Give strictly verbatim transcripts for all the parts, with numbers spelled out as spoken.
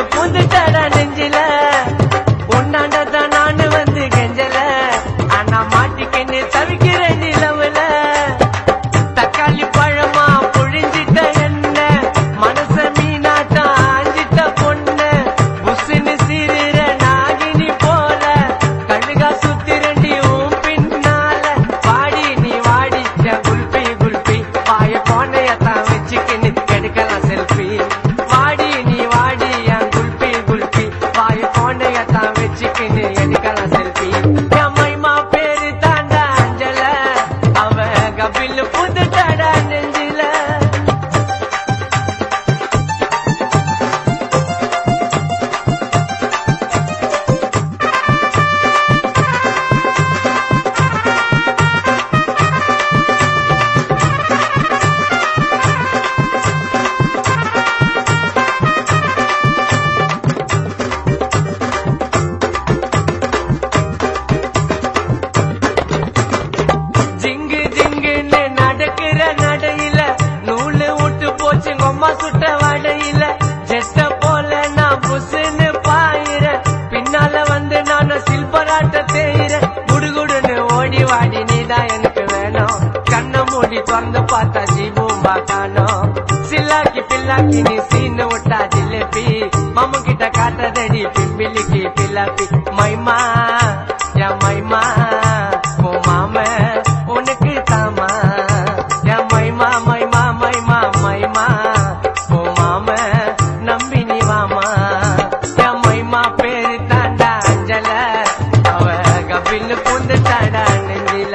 கபில் பூந்துட்டாடா நெஞ்சில உன்னாண்டதான் நானு வந்து கெஞ்சல ஆனா மாட்டிக்கின்னு தவிக்கிற நிலவுல தக்காளி பழமா புழிஞ்சிட்ட என்ன மனச மீனாட்டா ஆஞ்சிட்ட பொண்ணு புசுன்னு சீருற நாகினி போல கழுகா சுத்தி ரெண்டி உன் பின்னால வாடி நீ வாடி குல்பி குல்பி பாய போனையத்தான் வச்சுக்கின்னு எடுக்கலாம் செல்ஃபி வாடி நீ வாடி என் குல்பி குல்பி பாய போனையத்தான் வச்சுக்கின்னு எடுக்கலாம் செல்ஃபி என் மைமா பேரு தாண்டா அஞ்சல அவ கபில் புதுட்டாடா நெஞ்சில ஜிங்கு ஜிங்குன்னு நடக்கிற நடையில நூலு விட்டு போச்சு கொம்மா சுட்ட வடையில ஜெட்ட போல நான் புசுன்னு பாயிர பின்னால வந்து நான் சில்பராட்ட தேயிற குடுகுடுன்னு ஓடி வாடி நீதான் எனக்கு வேணும் கண்ணை மூடி திறந்து பார்த்தா ஜீபூம்பா காணோம் சில்லாக்கி பில்லாக்கி நீ சீனு விட்டா ஜிலேபி மாமு கிட்ட காட்டதடி பிம்பிலிக்கு பில்லாப்பி மைமா என் மைமா ஓ மாம உனக்கு தாமா என் மைமா மைமா மைமா மைமா ஓ மாம நம்பி நீ வாமா என் மைமா பேரு தாண்டா அஞ்சல அவ கபில் புந்து தாண்டா நெஞ்சில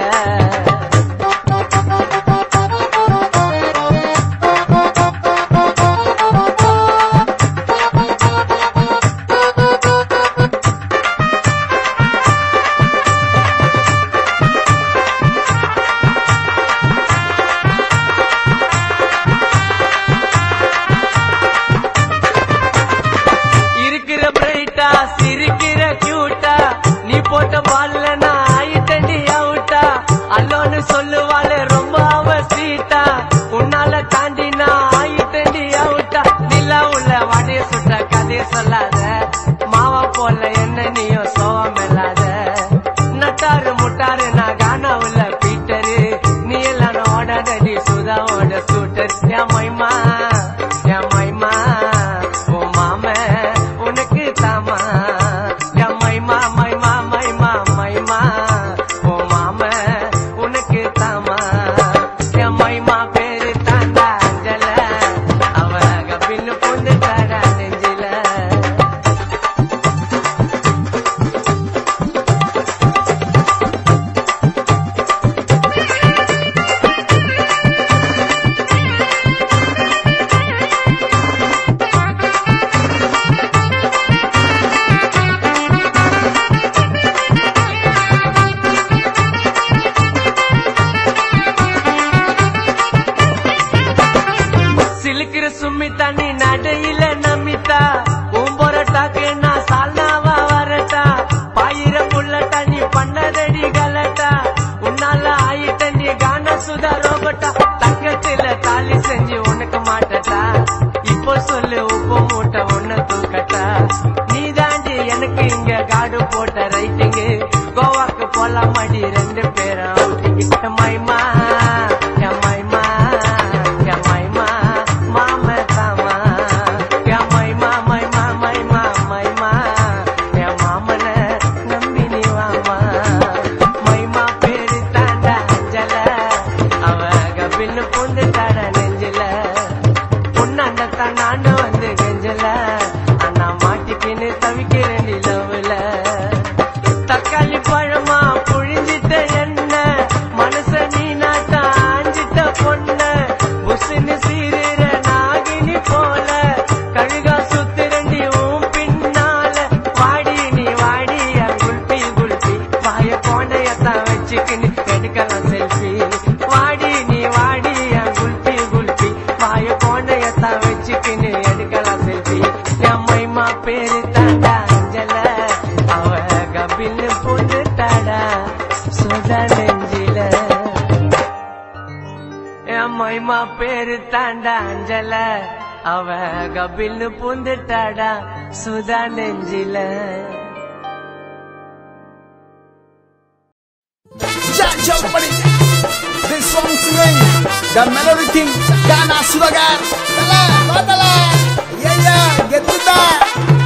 இருக்கிற பிரைட்டா சிரிக்கிற கியூட்டா நீ போட்ட பால்ல நான் ஆயிட்டண்டி அவுட்டா அல்லோன்னு சொல்லுவாள் ரொம்ப அவ சீட்டா உன்னால தாண்டி நான் ஆயிட்டண்டி அவுட்டா நிலா உள்ள வடைய சுட்ட கதைய சொல்லாத மாவா போல என்ன நீயும் சோகம் இல்லாத நட்டாரு முட்டாரு நான் கானா உள்ள பீட்டரு நீ எல்லாம் ஓடாதடி சுதாவோட சூட்டர் என் மைமா என் மைமா ஓ மாம உனக்கு தாமா என் மைமா மைமா மைமா மைமா ஓ மாம உனக்கு தாமா என் மைமா பேரு தாண்டா அஞ்சல அவ கபில் புந்து தாடா நெஞ்சில சிலுக்கிற சுமித்தா நீ நடையில நமித்தா உம்பொரட்டாக்கு நான் சால்னாவா வரட்டா பாயிர புள்ளட்டா நீ பண்ணதடி கலட்டா உன்னால ஆயிட்ட நீ கான சுதா ரோபட்டா தங்கத்துல தாலி செஞ்சு உனக்கு மாட்டட்டா இப்போ சொல்லு உப்பு மூட்டை ஒன்ன தூக்கட்டா நீ தாண்டி எனக்கு இங்க காடு போட்ட ரைட்டிங்கு கோவாக்கு போலாம் அடி ரெண்டு பேரும் அவுட்டிங்க மைமா என் மைமா என் மைமா மாம தாமா என் மைமா மைமா மைமா மைமா என் மாமன நம்பி நீ வாமா மைமா பேரு தாண்டா அஞ்சல அவ கபில் புந்து தாடா நெஞ்சில பொண்ணாண்டத்தான் நானு வந்து கெஞ்சல அண்ணா மாட்டிக்கின்னு தவிக்கிற நிலவுல தக்காளி பழமா புழிஞ்சிட்ட என்ன மனச நீ நாட்டா ஆஞ்சிட்ட பொண்ணு புசுன்னு சீருற நாகினி போல கழுகா சுத்தி ரெண்டி உன் பின்னால வாடி நீ வாடி என் குல்பி குல்பி வாய போனையத்தான் வச்சுக்கின்னு எடுக்கலாம் செல்ஃபி வாடி நீ வாடி என் குல்பி குல்பி வாய போனையத்தான் வச்சுக்கின்னு எடுக்கலாம் செல்ஃபி என் மைமா பேரு தாண்டா அஞ்சல அவ கபில் புந்து தாடா சுதா நெஞ்சில என் மைமா பேரு தாண்டா அஞ்சல அவ கபில்னு பூந்துட்டாடா சுதா நெஞ்சில. This song sing the melody king Gana Sudagar. Tala, tala, yeah yeah, get to that.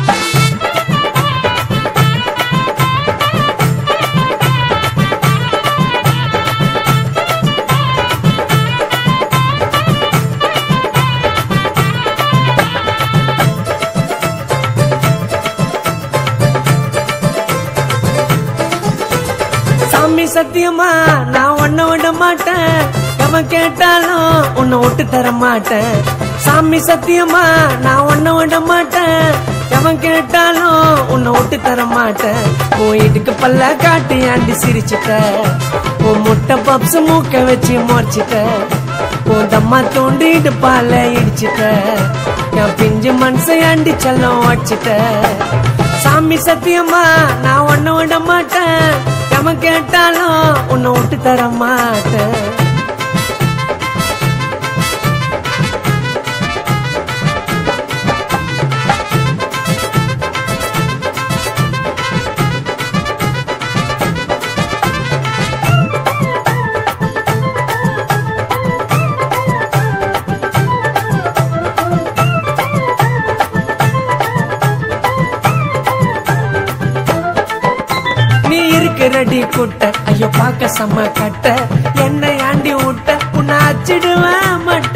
சாமி சத்தியமா நான் ஒன்ன விட மாட்டேன், எவன் கேட்டாலும் உன்னை விட்டு தர மாட்டேன். சாமி சத்தியமா நான் ஒன்ன விட மாட்டேன், எவன் கேட்டாலும் உன்னை விட்டு தர மாட்டேன். உன் இடுக்கு பல்ல காட்டி ஆண்டி சிரிச்சுட்ட, உன் முட்டை பப்ஸ் மூக்க வச்சு மோர்ச்சிட்ட, உன் தம்மா தூண்டிட்டு பால இடிச்சிட்ட, என் பிஞ்சு மனசை ஆண்டி செல்லம் வச்சிட்ட. சாமி சத்தியமா நான் ஒன்ன விட மாட்டேன், எவன் கேட்டாலும் உன்னை விட்டு தர மாட்டேன். ரெடி கூட்ட ஐயோ பாக்க செம்ம கட்ட, என்னை ஆண்டி விட்ட உன்னை அச்சிடுவேன் மட்ட.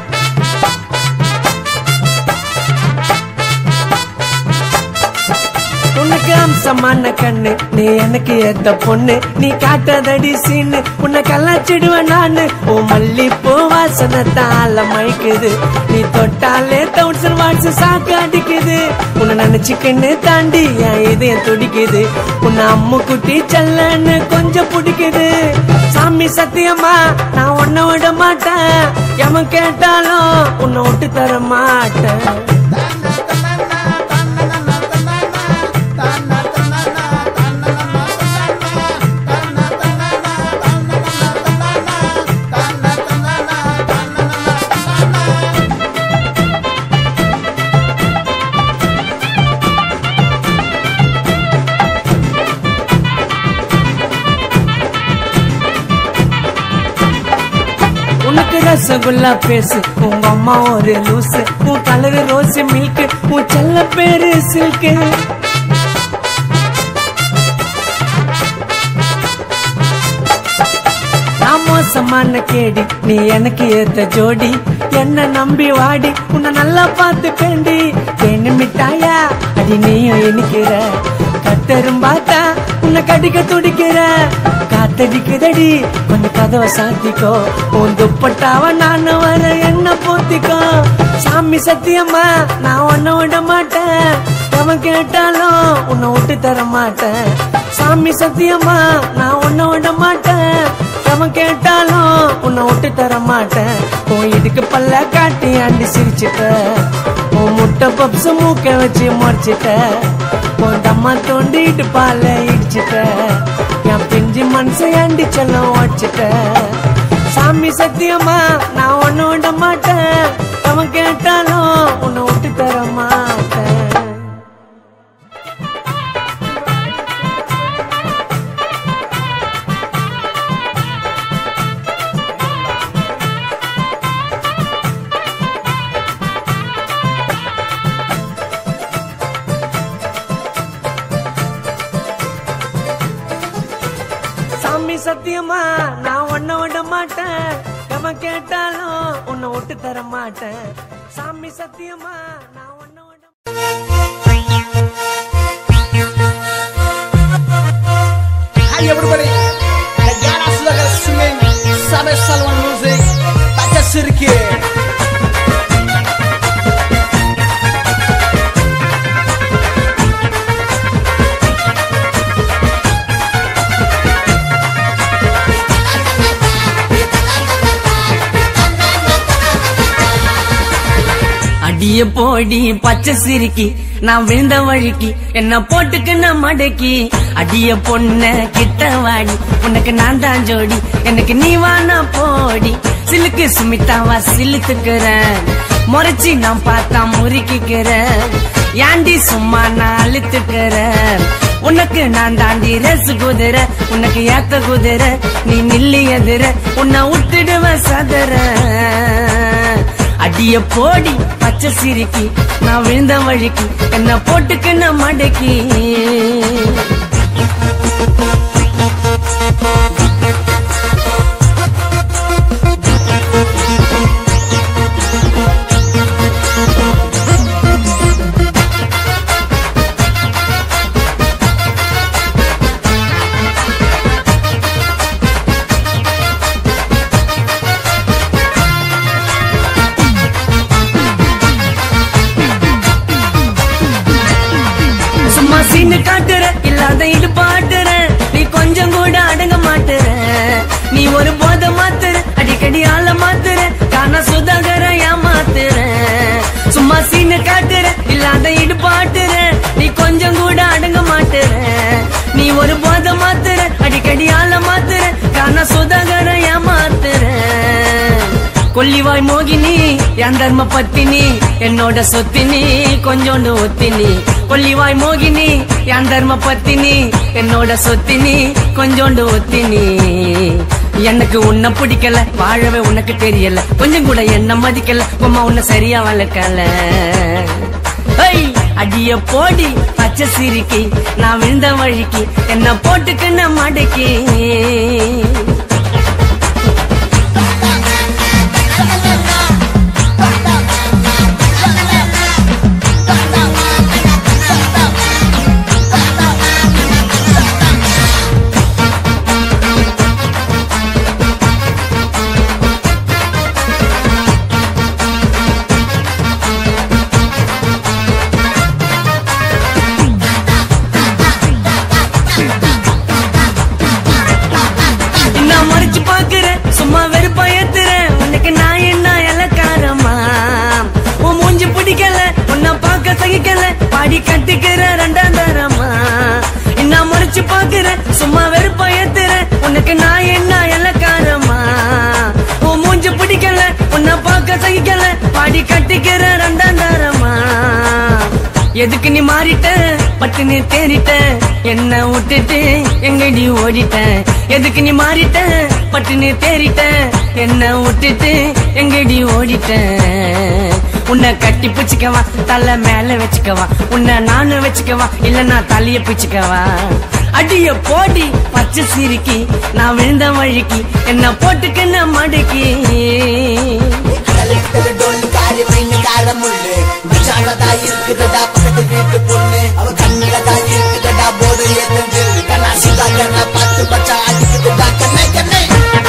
உனக்கு அம்சமான கண்ணு, நீ எனக்கு ஏத்த பொண்ணு, நீ காட்டதடி சீனு, உன்னை கலாச்சிடுவேன் நானு. ஓ மல்லிப்பூ வாசனை தாள மயக்குது, நீ தொட்டாலே தௌசண்ட் வாட்ஸ் சாக்கு அடிக்குது. உன்னை நினைச்சுக்கின்னு தாண்டி என் இதயம் துடிக்குது, உன்னை அம்மு குட்டி செல்லன்னு கொஞ்சம் பிடிக்குது. சாமி சத்தியமா நான் ஒன்ன விட மாட்டேன், எவன் கேட்டாலும் உன்னை விட்டு தர மாட்டேன். ரசகுல்லா பேசு, உங்க அம்மா ஒரு லூசு, உன் கலரு ரோஸ் மில்க், உன் செல்ல பேரு சில்கு. நான் மோசமான கேடி, நீ எனக்கு ஏத்த ஜோடி, என்ன நம்பி வாடி, உன்னை நல்லா பார்த்து பேண்டி. தேனு மிட்டாயா அடி நீயும் இனிக்கிற, கட்டரும் பார்த்தா உன்னை கடிக்க துடிக்கிற. காத்தடிக்குதடி கொஞ்சம் கதவை சாத்திக்கோ, உன் துப்பட்டாவ நானு வர என்ன போத்திக்கோ. சாமி சத்தியமா நான் ஒன்ன விட மாட்டேன், எவன் கேட்டாலும் உன்னை விட்டு தர மாட்டேன். சாமி சத்தியமா நான் ஒன்ன விட மாட்டேன், எவன் கேட்டாலும் உன்னை விட்டு தர மாட்டேன். உன் இதுக்கு பல்ல காட்டி ஆண்டி சிரிச்சுட்ட, உன் முட்டை பப்ஸ் மூக்க வச்சு மறைச்சிட்ட, உன் தம்மா தோண்டிட்டு பால இடிச்சிட்ட, என் பிஞ்சு மனசை ஆண்டி செல்லம் வச்சிட்ட. சாமி சத்தியமா நான் ஒன்ன விட மாட்டேன், அவன் கேட்டாலும் உன்னை விட்டு தர மாட்டேன். சாமி சத்தியமா நான் ஒன்ன விட மாட்டேன், எவன் கேட்டாலும் உன்னை விட்டு தர மாட்டேன். சாமி சத்தியமா நான் ஒன்ன விட. Hi everybody, the Gana Sudagar singing Sabe Salwan music, Taja Sirke. அடிய போடி பச்சை சிரிக்கி, நான் விழுந்த வழிக்கு என்ன போட்டுக்குன்னு மடக்கி. அடிய பொண்ண கிட்ட வாடி, உனக்கு நான் தான் ஜோடி, எனக்கு நீ வானா போடி. சிலுக்கு சுமித்தாவா சிலுத்துக்கிறேன், முறைச்சி நான் பார்த்தா முறுக்கிக்கிற ஏண்டி சும்மா நான் அழுத்துக்கிற உனக்கு நான் தாண்டி ரசு குதிர உனக்கு ஏத்த குதிர நீ நில்லி எதிர உன்னை விட்டுடுவ சதற அடிய போடி பச்சை சிரிக்கி நான் விழுந்த வழிக்கு என்ன போட்டுக்கு நான் மடக்கி சீனு காட்டுற இல்லாத இது பாட்டுற நீ கொஞ்சம் கூட அடங்க மாட்டுற நீ ஒரு போத மாத்துற அடிக்கடி ஆள மாத்துற காண சுதாகர ஏமாத்துற சும்மா சீனு காட்டுற இல்லாத இது பாட்டுற நீ கொஞ்சம் கூட அடங்க மாட்டுற நீ ஒரு போத மாத்துற அடிக்கடி ஆள மாத்துற காண சுதாகர ஏமாத்துற கொல்லிவாய் மோகினி என் தர்ம பத்தினி என்னோட சொத்தினி கொஞ்சோண்டு ஒத்தினி கொல்லிவாய் மோகினி என் தர்ம பத்தினி என்னோட சொத்தினி கொஞ்சோண்டு ஒத்தினி எனக்கு உன்னை பிடிக்கல வாழவே உனக்கு தெரியல கொஞ்சம் கூட என்ன மதிக்கல உம்மா உன்னை சரியா வளர்க்கல அடிய போடி பச்சை சிரிக்கி நான் விழுந்த வழிக்கு என்ன போட்டுக்கு நான் மடக்கி சும்மா வெறுப்பா ஏத்துறேன் உனக்கு நான் என்ன இலக்காரமா உன் மூஞ்சி பிடிக்கல உன்னை பார்க்க சகிக்கல பாடி கட்டிக்கிற ரெண்டாம் தரமா என்ன முறைச்சு பாக்குறேன் சும்மா வெறுப்பா ஏத்துறேன் உனக்கு நான் என்ன இலக்காரமா உன் மூஞ்சி பிடிக்கல உன்னை பார்க்க சகிக்கல பாடி கட்டிக்கிற ரெண்டாம் தரமா எதுக்கு நீ மாறிட்ட பட்டு நீ தேறிட்ட என்ன விட்டுட்டு எங்கடி ஓடிட்ட எதுக்கு நீ மாறிட்ட பட்டு நீ தேறிட்ட என்ன விட்டுட்டு எங்கடி ஓடிட்ட உன்னை கட்டி பிச்சுக்கவா தலை மேல வச்சுக்கவா உன்னை நானும் வச்சுக்கவா இல்ல நான் தலைய பிச்சுக்கவா அடிய போடி பச்சை சிரிக்கி நான் விழுந்த வழிக்கு என்ன போட்டுக்கு நான் மடக்கி இருக்குதா பக்கத்து வீட்டு பொண்ணு அவ கண்ணில தான் இருக்குதா போடு ஏத்து கண்ணா சுதா கண்ணா பத்து பச்சா அடிக்குதுடா கண்ணை கண்ணை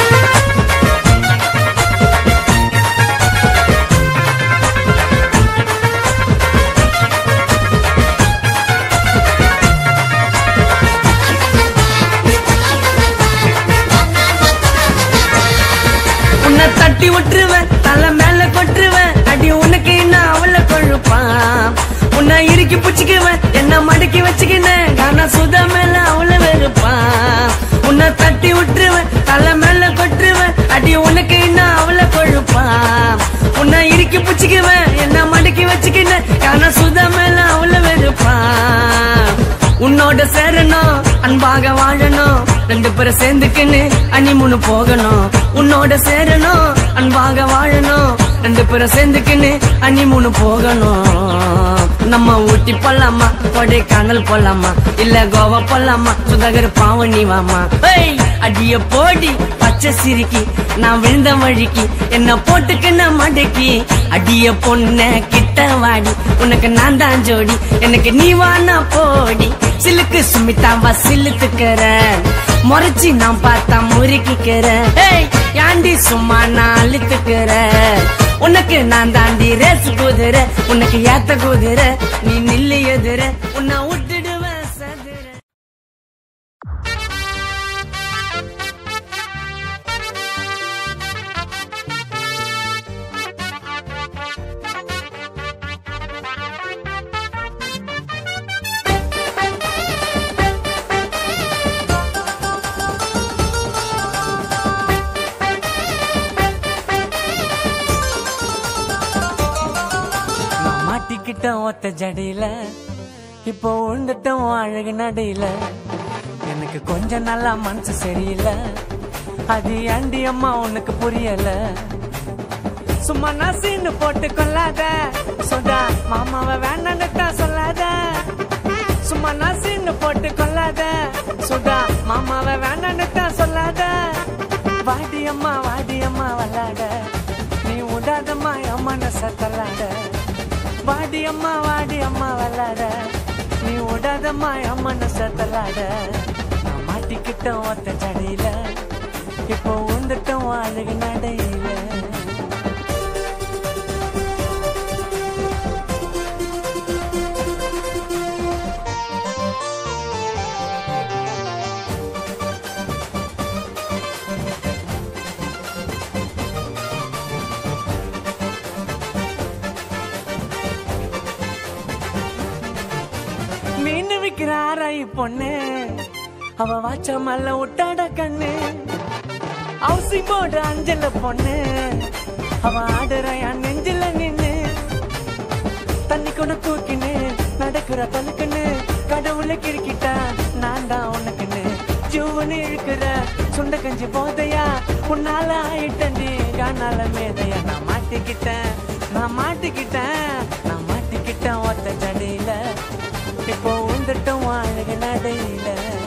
உன்னை தட்டி விட்டுருவேன் தலை மேல கொட்டுருவேன் அடி உனக்கு என்ன அவளை கொழுப்பான் உன்னை இறுக்கி பிச்சுக்குவேன் என்ன மடக்கி வச்சுக்கினேன் காணா சுதா மேல அவளை வெறுப்பான் உன்னை தட்டி விட்டுருவேன் தலை மேல கொட்டுருவேன் அடி உனக்கு என்ன அவளை கொழுப்பான் உன்னை இறுக்கி பிச்சுக்குவேன் என்ன மடக்கி வச்சுக்கினேன் காணா சுதா மேல அவளை வெறுப்பான் உன்னோட சேரணும் அன்பாக வாழணும் ரெண்டு பேரும் சேர்ந்துக்குன்னு அனிமுன்னு போகணும் உன்னோட சேரணும் அன்பாக வாழணும் ரெண்டு பேரும் சேர்ந்துக்குன்னு அனிமுன்னு போகணும் நம்ம ஊட்டி போலாமா கொடைக்கானல் போலாமா இல்ல கோவா போலாமா சுதாகர் பாவனி வாமா அடிய போடி பச்சை சிரிக்கி நான் விழுந்த வழிக்கு என்ன போட்டுக்கு நான் மடக்கி அடிய பொண்ண கிட்ட வாடி உனக்கு நான் தான் ஜோடி எனக்கு நீ வானா போடி சிலுக்கு சுமிதாவா சிலுத்துக்கிற முறைச்சி நான் பார்த்தா முறுக்கிக்கிற ஏண்டி சும்மா நான் அழுத்துக்கிற உனக்கு நான் தாண்டி ரேசு குதிர உனக்கு ஏத்த குதிர நீ நில்லு எதிர உன்னை விட்டுடுவேன் சதுர ஒத்த ஜடியில இப்போ உண்டுட்டோம் அழகு நடையில எனக்கு கொஞ்சம் நல்லா மனசு சரியில்லை அது ஆண்டி அம்மா உனக்கு புரியல சும்மா நசின்னு போட்டு கொள்ளாத சுதா மாமாவை வேண்டான்னு சொல்லாத சும்மா நசின்னு போட்டு கொள்ளாத சுதா மாமாவை வேண்டான்னு சொல்லாத வாடி அம்மா வாடி அம்மா விளாட நீ உடாதம்மா அம்மன சத்தலாட வாடி அம்மா வாடி அம்மா விளாட நீ உடாதம்மா அம்மன சத்தலாட நான் மாட்டிக்கிட்டோம் ஒத்த ஜடையில இப்போ உந்துட்டோம் அழகு நடையில மீன் விக்கிறாராய் பொண்ணு அவ வாச்ச மல்ல விட்டாட கண்ணு அவசி போடு அஞ்சல பொண்ணு அவ ஆடுறாயா நெஞ்சில நின்னு தண்ணி கொண்டு தூக்கின்னு நடக்கிற தலுக்குன்னு கடவுளை கிழக்கிட்டா நான் தான் உனக்குன்னு ஜூவனு இழுக்கிற சுண்ட கஞ்சி போதையா உன்னால ஆயிட்டண்டி காணால மேதையா நான் மாட்டிக்கிட்டேன் நான் மாட்டிக்கிட்டேன் நான் மாட்டிக்கிட்டேன் ஒத்த ஜடையில இப்போ உந்துட்டோம் அழகு நடையில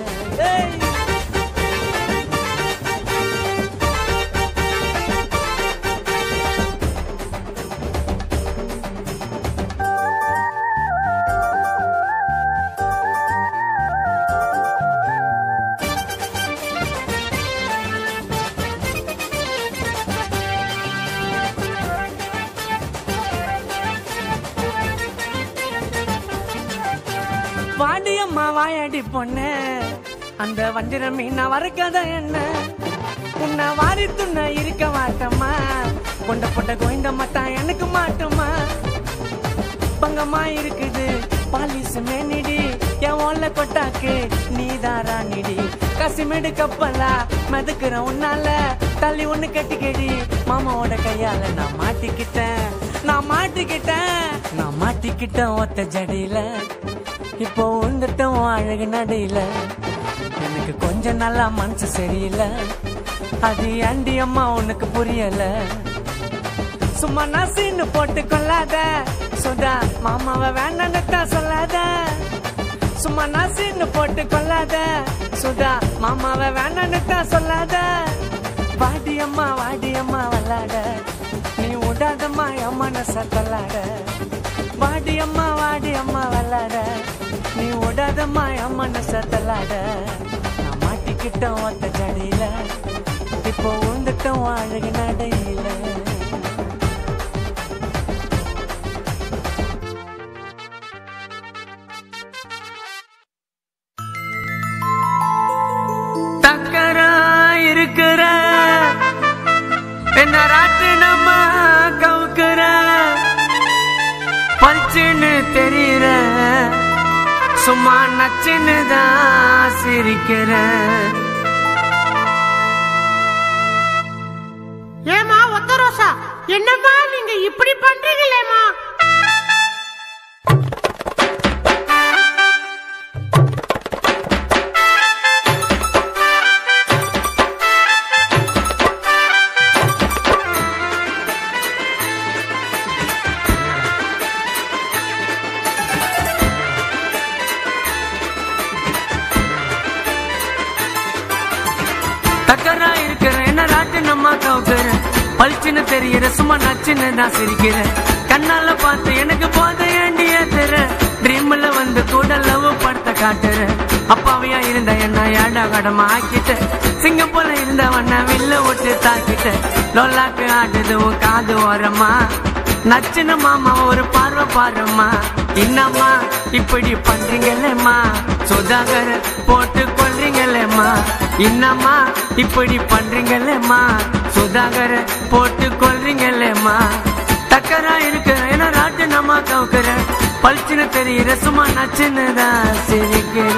வாடியம்மா வாயாடி பொண்ணு அந்த வஞ்சிர மீனா வரக்காத என்ன உன்னை வாரி துண்ண இருக்க மாட்டம்மா கொண்ட பொட்ட கோயந்த மாட்டான் எனக்கு மாட்டோமா பங்கம்மா இருக்குது பாலிசு மேனிடி என் ஓல கொட்டாக்கு நீதாரா நிடி கசிமெடு கப்பலா மதுக்குற உன்னால தள்ளி ஒண்ணு கட்டிக்கடி மாமாவோட கையால நான் மாட்டிக்கிட்டேன் நான் மாட்டிக்கிட்டேன் நான் மாட்டிக்கிட்டேன் ஒத்த ஜடையில இப்போ உந்துட்டோம் அழகு நடையில எனக்கு கொஞ்சம் நல்லா மனசு சரியில்லை அது ஆண்டி அம்மா உனக்கு புரியல சும்மா நசின்னு போட்டு கொள்ளாத சுதா மாமாவை வேண்டான்னு சொல்லாத சும்மா நசின்னு போட்டு கொள்ளாத சுதா மாமாவை வேண்டான்னு சொல்லாத வாடி அம்மா வாடி அம்மா விளாட நீ உடாதம்மா அம்மன சத்தலாட வாடி அம்மா வாடி அம்மா விளாட நீ உடாதம்மா அம்மன சத்தலாட நான் மாட்டிக்கிட்டோம் ஒத்த ஜடையில இப்போ உந்துட்டோம் அழகு நடையில தக்கரா இருக்கிற என்ன ராட்டு நம்ம கவுக்குற பறிச்சுன்னு தெரியுற சும்மா நச்சுன்னு தான் சிரிக்கிற ஏமா ஒத்த ரோசா என்னம்மா நீங்க இப்படி பண்றீங்களேமா தக்கரா இருக்கிற என்ன ராட்டு நம்ம கவுக்குற பளிச்சுன்னு தெரியுற சும்மா நச்சுன்னு நான் சிரிக்கிற கண்ணால பார்த்து எனக்கு போத ஏண்டி ஏத்துற ட்ரீம்ல வந்து கூட லவ் படத்தை காட்டுற அப்பாவையா இருந்த என்ன ஏடா கடமா ஆக்கிட்ட சிங்கம் போல இருந்தவன வில்ல விட்டு தாக்கிட்ட லோலாக்கு ஆடுது உன் காது ஓரமா நச்சுன்னு மாமா ஒரு பார்வை பாருமா என்னம்மா இப்படி பண்றீங்களேம்மா சுதாகர போட்டு கொள்றீங்களேம்மா என்னம்மா இப்படி பண்றீங்களேம்மா சுதாகர போட்டு கொள்றீங்களேம்மா தக்கரா இருக்கிற ஏன்னா ராட்டு நம்ம கவுக்குற பளிச்சுன்னு தெரியுற சும்மா நச்சுன்னு தான் சிரிக்கிற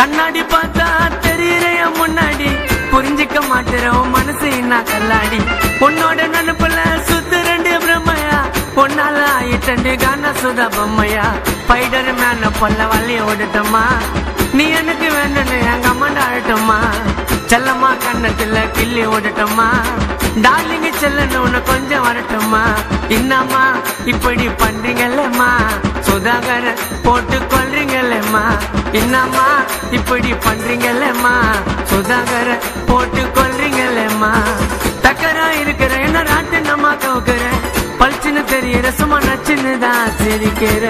கண்ணாடி பார்த்தா தெரியறைய முன்னாடி புரிஞ்சிக்க மாட்டேறோம் மனசு என்ன கல்லாடி உன்னோட நினைப்புல சுத்து ரெண்டு பிரம்மையா பொன்னால ஆயிட்டண்டு கானா சுதா பொம்மையா பைடர் மேல பொல்ல வள்ளி ஓடட்டோமா நீ எனக்கு வேணும்னு எங்க அம்மாண்ட ஆடட்டோமா செல்லம்மா கண்ணத்துல கிள்ளி ஓடட்டோமா டார்லிங்க செல்லன்னு உன்னை கொஞ்சம் வரட்டுமா இன்னம்மா இப்படி பண்றீங்கல்லம்மா சுதாகர போட்டு கொள்றீங்கல்லம்மா இன்னம்மா இப்படி பண்றீங்கல்லம்மா சுதாகர போட்டு கொள்றீங்கல்லம்மா தக்கரா இருக்கிற என்ன ராட்டு நம்ம கவுக்குற பளிச்சுன்னு தெரியற சும்மா நச்சுன்னு தான் சிரிக்கிற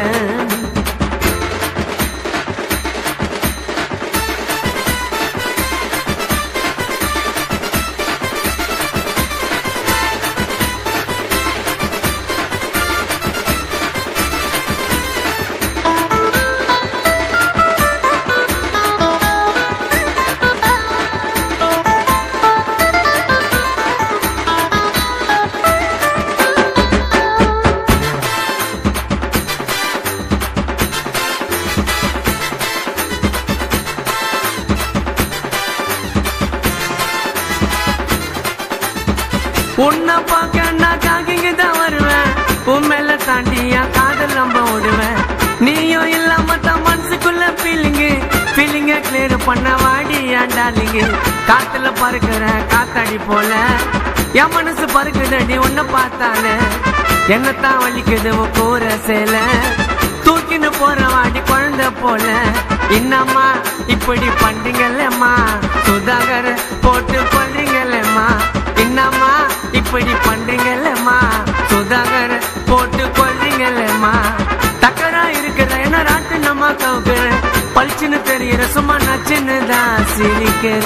உன்னை பார்க்க நான் காக்கிங்க தான் வருவேன் உன் மேல தாண்டியா காதல் நம்ப விடுவேன் நீயும் இல்லாம தான் மனசுக்குள்ள ஃபீலிங்கு ஃபீலிங்க கிளியர் பண்ண வாடி ஆண்டாலிங்க காத்துல பறக்குற காத்தாடி போல என் மனசு பறக்குதடி உன்னை பார்த்தாலே என்னத்தான் வலிக்குது உன் கூற சேல தூக்கின்னு போற வாடி குழந்தை போல இன்னம்மா இப்படி பண்றீங்கல்லம்மா சுதாகர போட்டு கொள்றீங்கல்லம்மா இன்னம்மா இப்படி பண்றீங்கல்லம்மா சுதாகர போட்டு கொள்றீங்கல்லம்மா தக்கரா இருக்கிற என்ன ராட்டு நம்ம கவுக்குற பளிச்சுன்னு தெரியற சும்மா நச்சுன்னு தான் சிரிக்கிற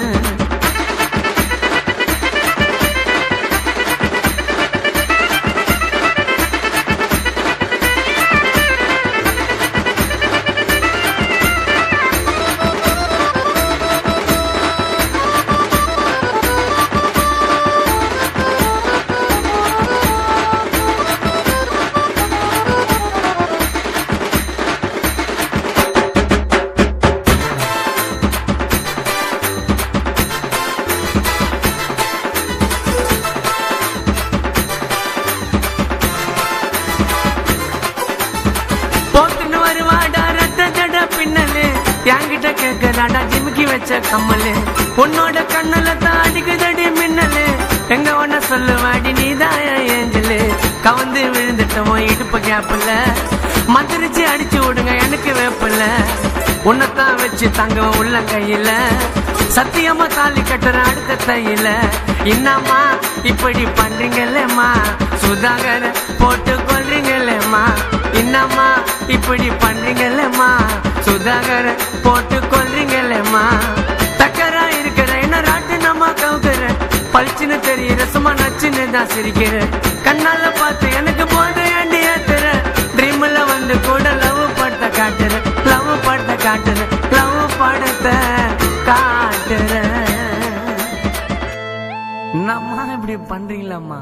என்கிட்ட கேக்குறாடா ஜிமிக்கி வச்ச கம்மலு உன்னோட கண்ணுல தான் அடிக்குதடி மின்னலு எங்க ஒன்ன சொல்லுவாடி நீதான் ஏஞ்சலு கவந்து விழுந்துட்டோம் இடுப்பு கேப்புல மந்திரிச்சு அடிச்சு விடுங்க எனக்கு வேப்பில்ல உன்னைத்தான் வச்சு தங்க உள்ள கையில சத்தியமா தாலி கட்டுற அடுத்த தையில இன்னம்மா இப்படி பண்றீங்கல்லம்மா சுதாகர போட்டு கொள்றீங்கல்லம்மா இன்னம்மா இப்படி பண்றீங்கல்லம்மா சுதாகர போட்டு கொள்றீங்கல்லம்மா தக்கரா இருக்கிற என்ன ராட்டு நம்ம கவுக்குற பளிச்சுன்னு தெரியற சும்மா நச்சுன்னு தான் சிரிக்கிற கண்ணால பார்த்து எனக்கு போது ஏண்டி ஏத்துற ட்ரீம்ல வந்து கூட லவ் படத்தை காட்டுற லவ் படத்தை காட்டுற லவ் படத்தை காட்டுற நம்ம இப்படி பண்றீங்களாம்மா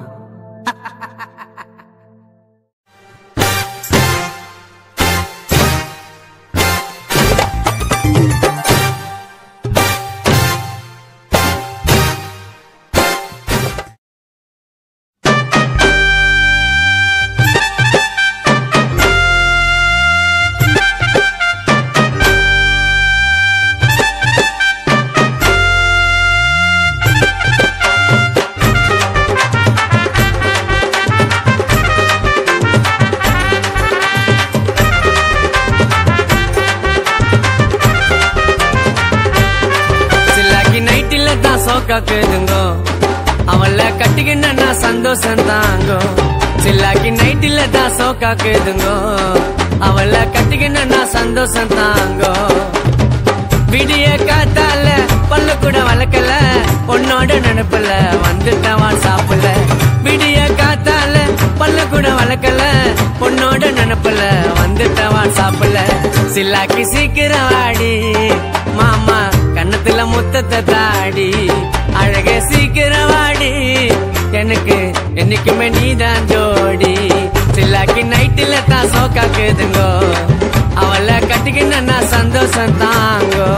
கேதுங்கோ அவளை கட்டிக்கின்னா சந்தோஷம் தாங்கோ சில்லாக்கி நைட்டில தான் சோக்கா கேதுங்கோ அவளை கட்டிக்கின்னா சந்தோஷம் தாங்கோ விடிய காத்தால பல்லு கூட வளர்க்கல பொண்ணோட நினைப்புல வந்துட்டவா சாப்பிடல விடிய காத்தால பல்லு கூட வளர்க்கல பொண்ணோட நினைப்புல வந்துட்டவா சாப்பிடல சில்லாக்கி சீக்கிரம் வாடி மாமா கண்ணத்துல முத்தத்தை தாடி அழக சீக்கிரம் வாடி எனக்கு என்னைக்குமே நீதான் ஜோடி சில்லாக்கி நைட்டில தான் சோக்கா கேதுங்கோ அவளை கட்டிக்கினா சந்தோஷம் தாங்கோ.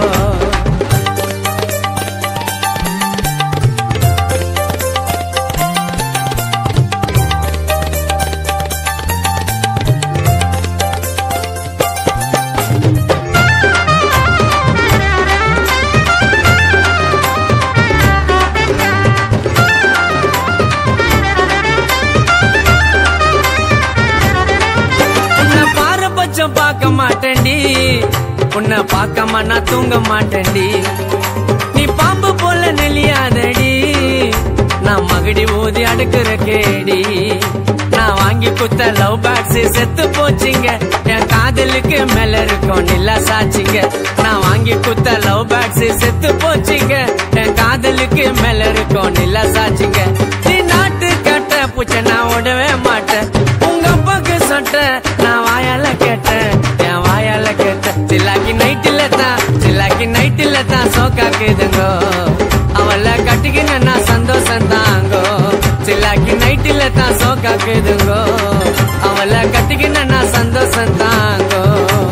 பார்க்க மாட்டேன்டி உன்னை பார்க்காம நான் தூங்க மாட்டேன்டி. நீ பாம்பு போல நெளியாதடி நான் மகடி ஊதி அடுக்குற கேடி. நான் வாங்கி குத்த லவ் பேக்ஸ் செத்து போச்சுங்க என் காதலுக்கு மேல இருக்கும் நிலா சாச்சிங்க. நான் வாங்கி குத்த லவ் பேக்ஸ் செத்து போச்சுங்க என் காதலுக்கு மேல இருக்கும் நிலா சாச்சிங்க. நீ நாட்டு கட்ட பூச்ச நான் ஓடவே மாட்டேன் உங்க அப்பாக்கு சொட்ட நான் வாயால கேட்டேன் என் வாயால கேட்டேன். சில்லாக்கி நைட்டில தான் சில்லாக்கி நைட்டில தான் சோக்காக்குதுங்கோ. அவளை கட்டிக்கினா சந்தோஷம் தாங்கோ. சில்லாக்கி நைட்டில தான் சோக்காக்குதுங்கோ. அவளை கட்டிக்கினா சந்தோஷம் தாங்கோ.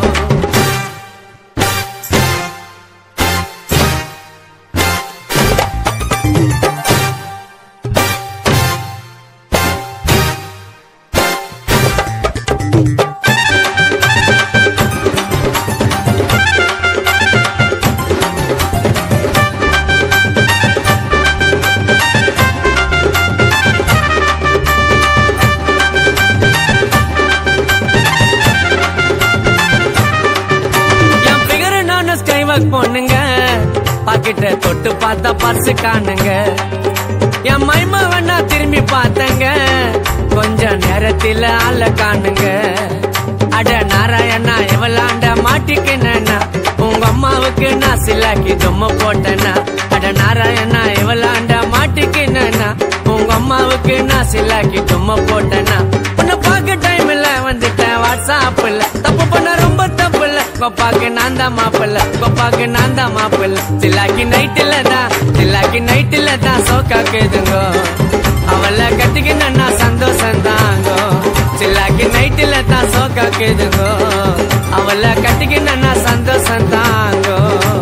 பொண்ணுங்க பாக்கிட்ட தொட்டு பார்த்தா பர்சு காணுங்க. என் மைமா வேணா திரும்பி பார்த்தங்க கொஞ்ச நேரத்தில் ஆள காணுங்க. அட நாராயணா எவளாண்ட மாட்டிக்கினா உங்க அம்மாவுக்கு நான் சில்லாக்கி தொம்ம போட்டேனா. அட நாராயணா எவளாண்ட மாட்டிக்கினா உங்க அம்மாவுக்கு நான் சில்லாக்கி தொம்ம போட்டேனா. உன்னை பார்க்க டைம் இல்ல வந்துட்டேன் வாட்ஸ்அப்ல தப்பு பண்ண ரொம்ப தப்பு இல்ல. கொப்பாக்கு நான் தான் மாப்பிள்ள கொப்பாக்கு நான் தான் மாப்பிள்ள. சில்லாக்கி நைட்டில தான் சில்லாக்கி நைட்டில தான் சோக்காக்குதுங்கோ. அவளை கட்டிக்கினா சந்தோஷம் தாங்கோ. சில்லாக்கி நைட்டில தான் சோக்காக்குதுங்கோ. அவளை கட்டிக்கினா சந்தோஷம் தாங்கோ.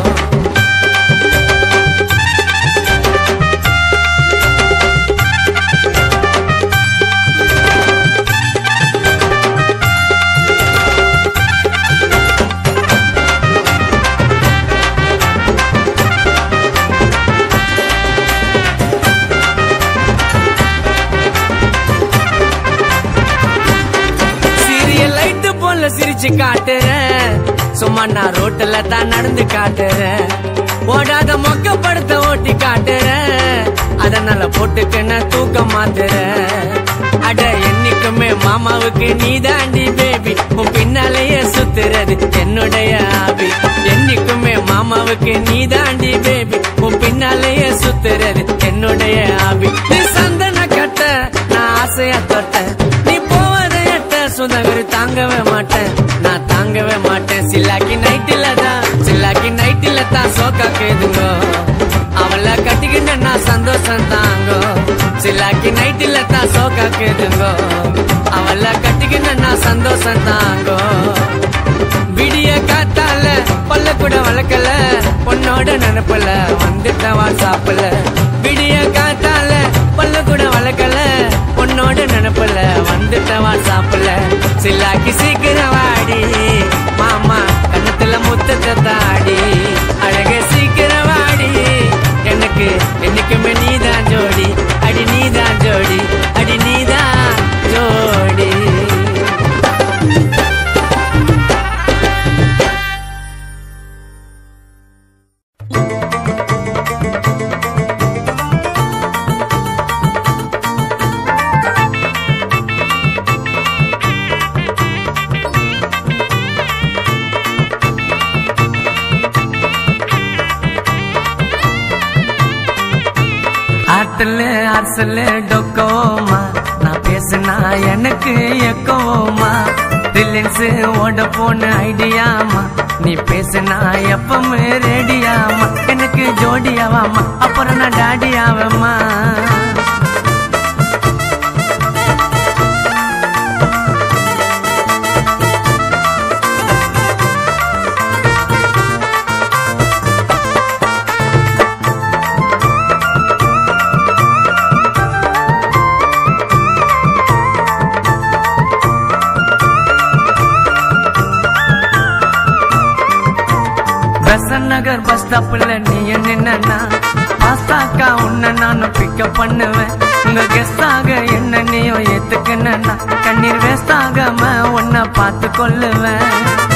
சிரிச்சு காட்டுறேன் சும்மா நான் ரோட்டுல தான் நடந்து காட்டுறேன். ஓடாத மொக்க படத்தை ஓட்டி காட்டுறேன் அதனால போட்டுக்குன்னு தூக்கம் மாத்துறேன். அட என்னைக்குமே மாமாவுக்கு நீ தாண்டி பேபி உன் பின்னாலேயே சுத்துறது என்னுடைய ஆபி. என்னைக்குமே மாமாவுக்கு நீ தாண்டி பேபி உன் பின்னாலேயே சுத்துறது என்னுடைய ஆபி. நீ சந்தன கட்ட நான் ஆசையா தொட்டேன் நீ போவதை எட்ட சுதகரு தாங்கவே மாட்டேன் நான் தாங்கவே மாட்டேன். சில்லாக்கி நைட்டில தான் சில்லாக்கி நைட்டில தான் சோக்காக்குதுங்கோ. அவளை கட்டிக்கினா சந்தோஷம் தாங்கோ. சில்லாக்கி நைட்டில தான் சோக்காக்குதுங்கோ. அவளை கட்டிக்கினா சந்தோஷம் தாங்கோ. விடிய காத்தால பல்ல கூட வளர்க்கல பொண்ணோட நினைப்பல வந்துட்ட வாட்ஸ்அப்ல. விடிய காத்தால பல்ல கூட வளர்க்கல பொண்ணோட நினைப்பல வந்துட்ட வாட்ஸ்அப்ல. சில்லாக்கி சீக்கிரம் வாடி மாமா கண்ணத்துல முத்தத்தை தாடி. அழக சீக்கிரம் வாடி எனக்கு என்னைக்குமே நீதான் ஜோடி அடி நீதான் ஜோடி அடி நீதான் ஜோடி. ஆத்துல அரசல டொக்கோமா நான் பேசுனா எனக்கு எக்கோமா. ரிலையன்ஸ் ஓட போன ஐடியாமா நீ பேசுனா எப்பவுமே ரெடியாமா. எனக்கு ஜோடியாவாமா அப்புறம் நான் டாடியாவம்மா. நகர் பஸ் ஸ்டாப்ல நீ நின்னா பாஸ்தாக்கா உன்ன நானும் பிக்கப் பண்ணுவேன். உங்க கெஸ்டாக என்ன நீயும் ஏத்துக்கணும்னா கண்ணீர் வேஸ்ட் ஆகாம உன்னை பார்த்து கொள்ளுவேன்.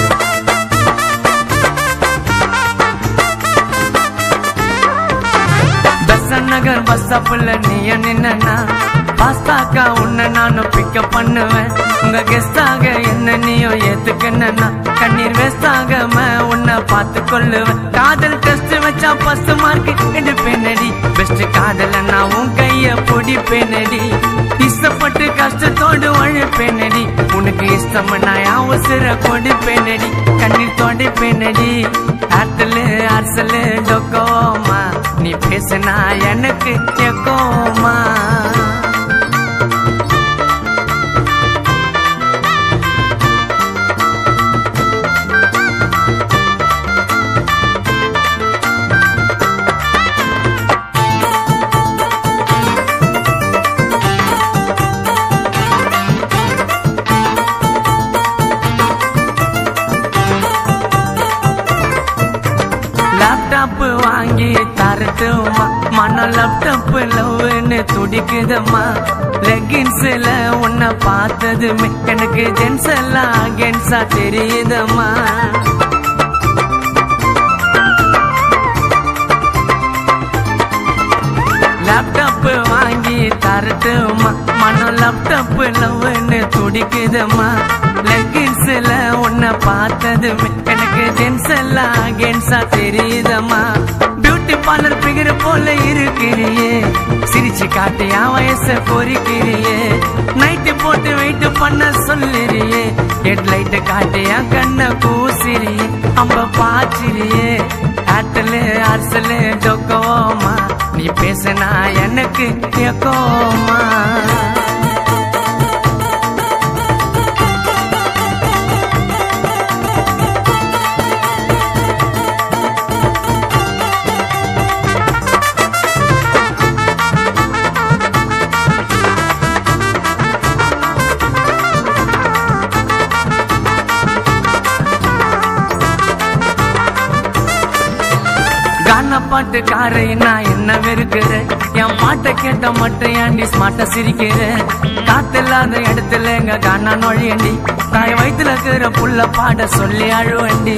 நகர் பஸ் ஸ்டாப்ல நீ நின்னா பாஸ்தாக்கா உன்ன நானும் பிக்கப் பண்ணுவேன். உங்க கெஸ்டாக என்ன நீயும் ஏத்துக்கணும்னா கண்ணீர் வேஸ்ட் ஆகாம உன்னை பார்த்து கொள்ளுவேன். காதல் டெஸ்ட் வச்சா ஃபர்ஸ்ட் மார்க் எடுப்பேனடி. பெஸ்ட் காதல நான் உன் கைய பொடிப்பேனடி. இஷ்டப்பட்டு கஷ்டத்தோடு உழைப்பேனடி. உனக்கு இஷ்டம் நான் அவசர கொடுப்பேனடி. கண்ணீர் தொடைப்பேனடி. ஆட்டலு அரசலு டொக்கோமா நீ பேசுனா எனக்கு எக்கோமா. லேப்டாப் வாங்கி தரட்டுமா மன லேப்டாப் லவ்னு துடிக்குதம்மா. லெகின்ஸ்ல உன்னை பார்த்ததுமே எனக்கு ஜென்ஸ் எல்லாம் அகேன்ஸா தெரியுதம்மா. லேப்டாப் வாங்கி தரட்டுமா மன லேப்டாப் லவ்னு துடிக்குதம்மா. லெகின்ஸ்ல உன்னை பார்த்ததுமே எனக்கு ஜென்ஸ் எல்லாம் அகேன்ஸா தெரியுதம்மா. பியூட்டி பார்லர் பிகர் போல இருக்கிறியே. சிரிச்சு காட்டி என் வயச பொறிக்கிறியே. நைட்டு போட்டு வெயிட் பண்ண சொல்லிறியே. ஹெட்லைட் காட்டி என் கண்ண கூசிறியே. அம்ப பாச்சிரியே. ஆட்டலு அரசலு டொக்கோமா நீ பேசுனா எனக்கு எக்கோமா. கான பாட்டு காரை நான் என்ன வெறுக்கிறேன். என் பாட்டை கேட்ட மட்டும் ஏண்டி ஸ்மார்ட்டா சிரிக்கிறேன். காத்தில்லாத இடத்துல எங்க கானா நொழியண்டி. தாய் வயிற்றுல இருக்கிற புள்ள பாட சொல்லி அழுவண்டி.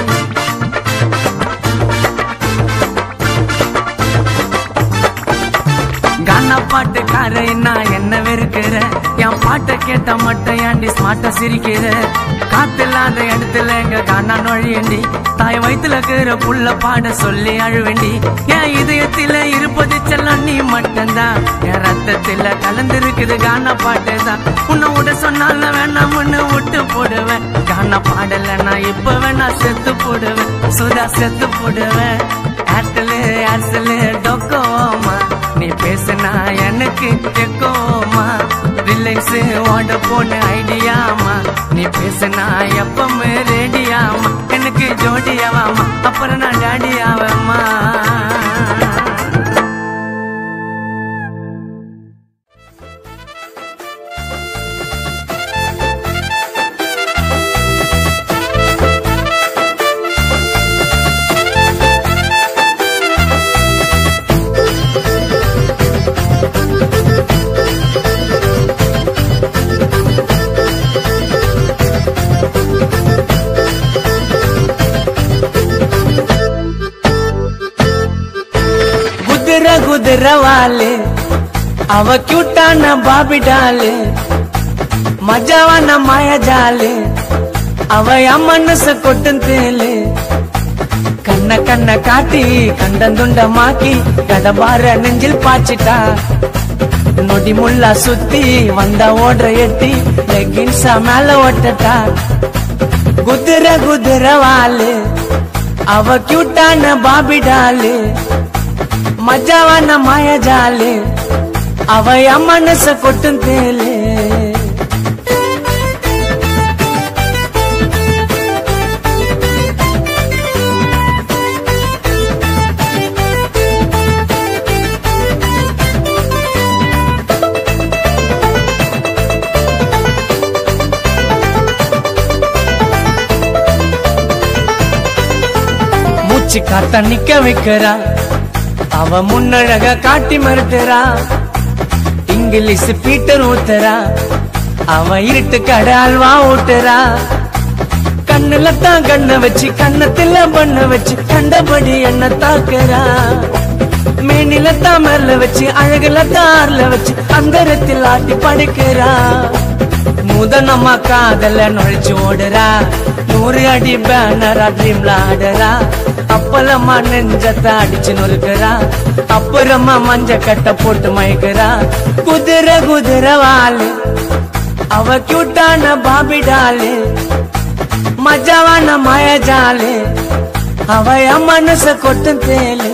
கானா பாட்டு காரை நான் என்ன வெறுக்கிறேன். என் பாட்டை கேட்ட மட்டும் ஏண்டி ஸ்மார்ட்டா சிரிக்கிறேன். காத்தில்லாத இடத்துல எங்க கானா நொழியண்டி. தாய் வயிற்றுல இருக்கிற புள்ள பாட சொல்லி அழுவேண்டி. என் இதயத்தில இருப்பது செல்லம் நீ மட்டும்தான். என் ரத்தத்தில கலந்திருக்குது கானா பாட்டுதான். உன்னை விட சொன்னால வேணாம்னு விட்டு போடுவேன். கானா பாடல நான் இப்ப வேணா செத்து போடுவேன். சுதா செத்து போடுவேன். ஆட்டலு அரசலு டொக்கோமா நீ பேசுனா எனக்கு எக்கோமா. ரிலைன்ஸ் ஓட போன ஐடியாமா நீ பேசுனா எப்பவுமே ரெடியாமா. எனக்கு ஜோடியாவாமா அப்புறம் நான் டாடியாவமா. குதிர குதிரவாலே அவ கியூட்டான பாபிடாலே. மஜாவான மாயஜாலே அவ என் மனச கொட்டும் தேலே. கண்ண கண்ண காட்டி கண்டந்துண்டமாக்கி கடபார நெஞ்சில் பாய்ச்சிட்டா. நொடி முள்ளா சுத்தி வந்த ஓடுற எட்டி லெகின்ஸா மேல ஓட்டட்டா. குதிர குதிரவாலே அவ கியூட்டான பாபிடாலே. மஜாவான மாயஜாலே அவ என் மனச கொட்டும் தேலே. வச்சு காத்தா நிக்க வைக்கிறா, அவ முன்னழக காட்டி மறுத்துறா. இங்கிலீஷ் பீட்டர் ஊத்துறா, அவ இருட்டு கடை அல்வா ஊட்டுறா. கண்ணுல தான் கண்ண வச்சு கண்ணத்துல பண்ண வச்சு கண்டபடி என்ன தாக்குறா. மேனில தான் மேல வச்சு அழகுல தார்ல வச்சு அந்தரத்தில் ஆட்டி படுக்கிறா. நூதனமா காதல நுழைச்சு ஓடுறா, நூறு அடி பேனரா ட்ரீம்ல ஆடுறா. அப்பலமா நெஞ்சத்தை அடிச்சு நொறுக்கிறா, அப்புறமா மஞ்ச கட்ட போட்டு மயக்கிறா. குதிரை குதிரை வாலு அவ கியூட்டான பாபிடாலு, மஜாவான மாயஜாலு அவ என் மனச கொட்டும் தேலு.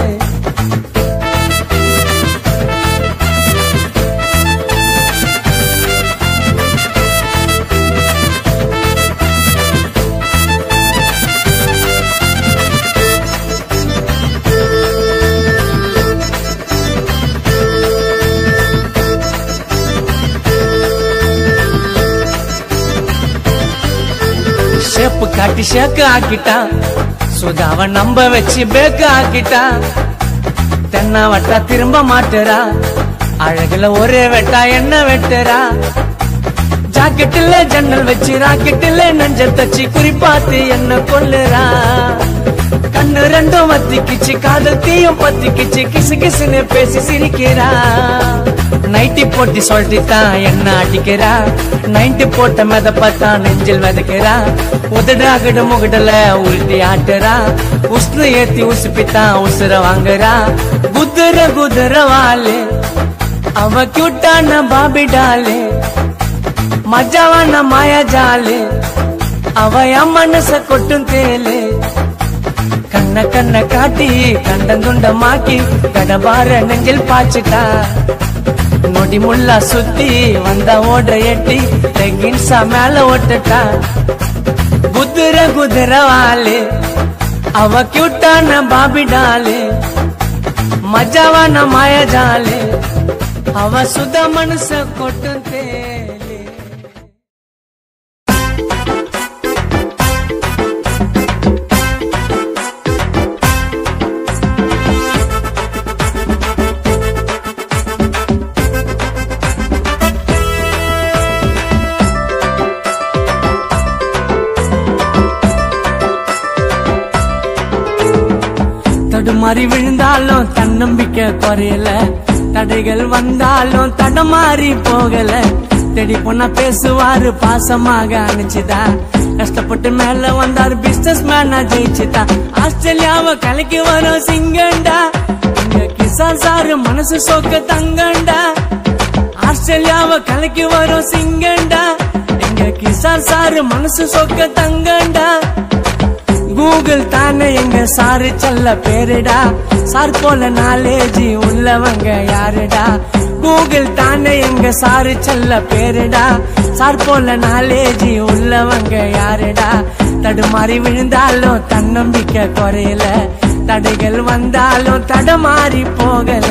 ஷேப்பு காட்டி ஷேக்கு ஆக்கிட்டா, சுதாவ நம்ப வச்சு பேக்கு ஆக்கிட்டா. தென்னா வட்டா திரும்ப மாட்டுறா, அழகுல ஒரே வெட்டா என்ன வெட்டுறா. ஜாக்கெட்டில் ஜன்னல் வச்சு ராக்கெட்டில் நெஞ்ச தச்சு குறிப்பாத்து என்ன கொல்லுறா. கண்ணு ரெண்டும் வத்திக்கிச்சு காதல் தீயும் பத்திக்கிச்சு கிசு கிசுன்னு பேசி சிரிக்கிறா. நைட்டி போட்டி சொல்லிட்டான் என்ன அடிக்கிறா, நைன்டி போட்ட மெத பார்த்தா நெஞ்சில் விதைக்கிறா. உதடாகடு முகடல உருட்டி ஆட்டுறா, உஷ்ணு ஏத்தி உசுப்பித்தான் உசுர வாங்குறா. குதிரை குதிரை வாலு அவ கியூட்டான பாபிடாலு, மஜாவான மாயாஜாலு அவ என் மனச கொட்டும் தேலு. கண்ண கண்ண காட்டி கண்டந்துண்டமாக்கி கடபார நெஞ்சில் பாய்ச்சிட்டா. நொடி முள்ளா சுத்தி வந்தா ஓடுற எட்டி லெகின்ஸா மேல ஓட்டுட்டா. குதிரை குதிரை வாலு அவ கியூட்டான பாபிடாலு, மஜாவான மாயஜாலு அவ சுத மனச கொட்டும் தேலு. தடுமாறி விழுந்தாலும் தன்னம்பிக்கை குறையல, தடைகள் வந்தாலும் தடமாறி போகல. தேடி பொண்ணா பேசுவாரு பாசமாக அனுச்சுதா, கஷ்டப்பட்டு மேல வந்தாரு பிசினஸ் மேனா ஜெயிச்சுதா. ஆஸ்திரேலியாவை கலைக்கு வரும் சிங்கண்டா, இங்க கிசான் சாரு மனசு சோக்க தங்கண்டா. ஆஸ்திரேலியாவை கலைக்கு வரும் சிங்கண்டா, இங்க கிசான் சாரு மனசு சோக்க தங்கண்டா. கூகுள் தானே எங்க சாரு செல்ல பேருடா, சார் போல நாலேஜி உள்ளவங்க யாருடா. கூகுள் தானே எங்க சாரு செல்ல பேருடா, சார் போல நாலேஜி உள்ளவங்க யாருடா. தடுமாறி விழுந்தாலும் தன்னம்பிக்கை குறையல, தடைகள் வந்தாலும் தடமாறி போகல.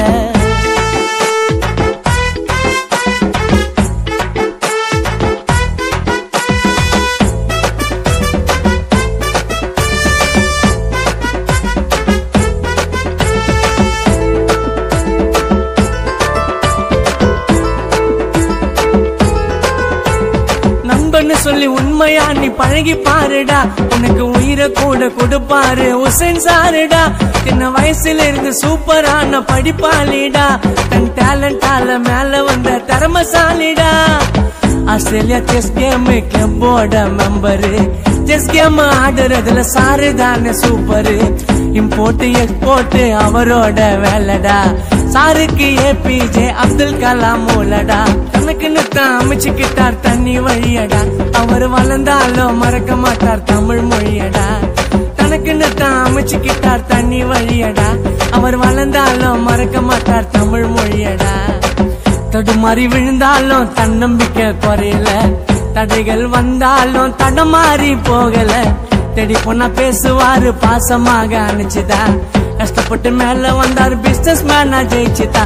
சொல்லி உண்மையா நீ பழகி பாருடா, உனக்கு உயிரை கூட கொடுப்பாரு உசைன் சாருடா. சின்ன வயசுல இருந்து சூப்பரான படிப்பாளிடா, தன் டேலண்டால மேல வந்த திறமசாலிடா. ஆஸ்திரேலியா செஸ் கேம் கிளப்போட மெம்பரு, செஸ் கேம் ஆடுறதுல சாரு தானே சூப்பரு. இம்போர்ட் எக்ஸ்போர்ட் அவரோட வேலைடா, சாருக்கு ஏபிஜே அப்துல் கலாம் மூலடா. தனக்குன்னு தான் அமைச்சுக்கிட்டார் தண்ணி வழியடா, அவர் வளர்ந்தாலும் மறக்க மாட்டார் தமிழ் மொழியடா. தனக்குன்னு தான் அமைச்சுக்கிட்டார் தண்ணி வழியடா, அவர் வளர்ந்தாலும் மறக்க மாட்டார் தமிழ் மொழியடா. தடுமாறி விழுந்தாலும் தன்னம்பிக்கை குறையல, தடைகள் வந்தாலும் தடமாறி போகல. தேடி பொண்ணா பேசுவாரு பாசமாக அனுச்சுதா, கஷ்டப்பட்டு மேல வந்தாரு பிசினஸ் மேனா ஜெயிச்சுதா.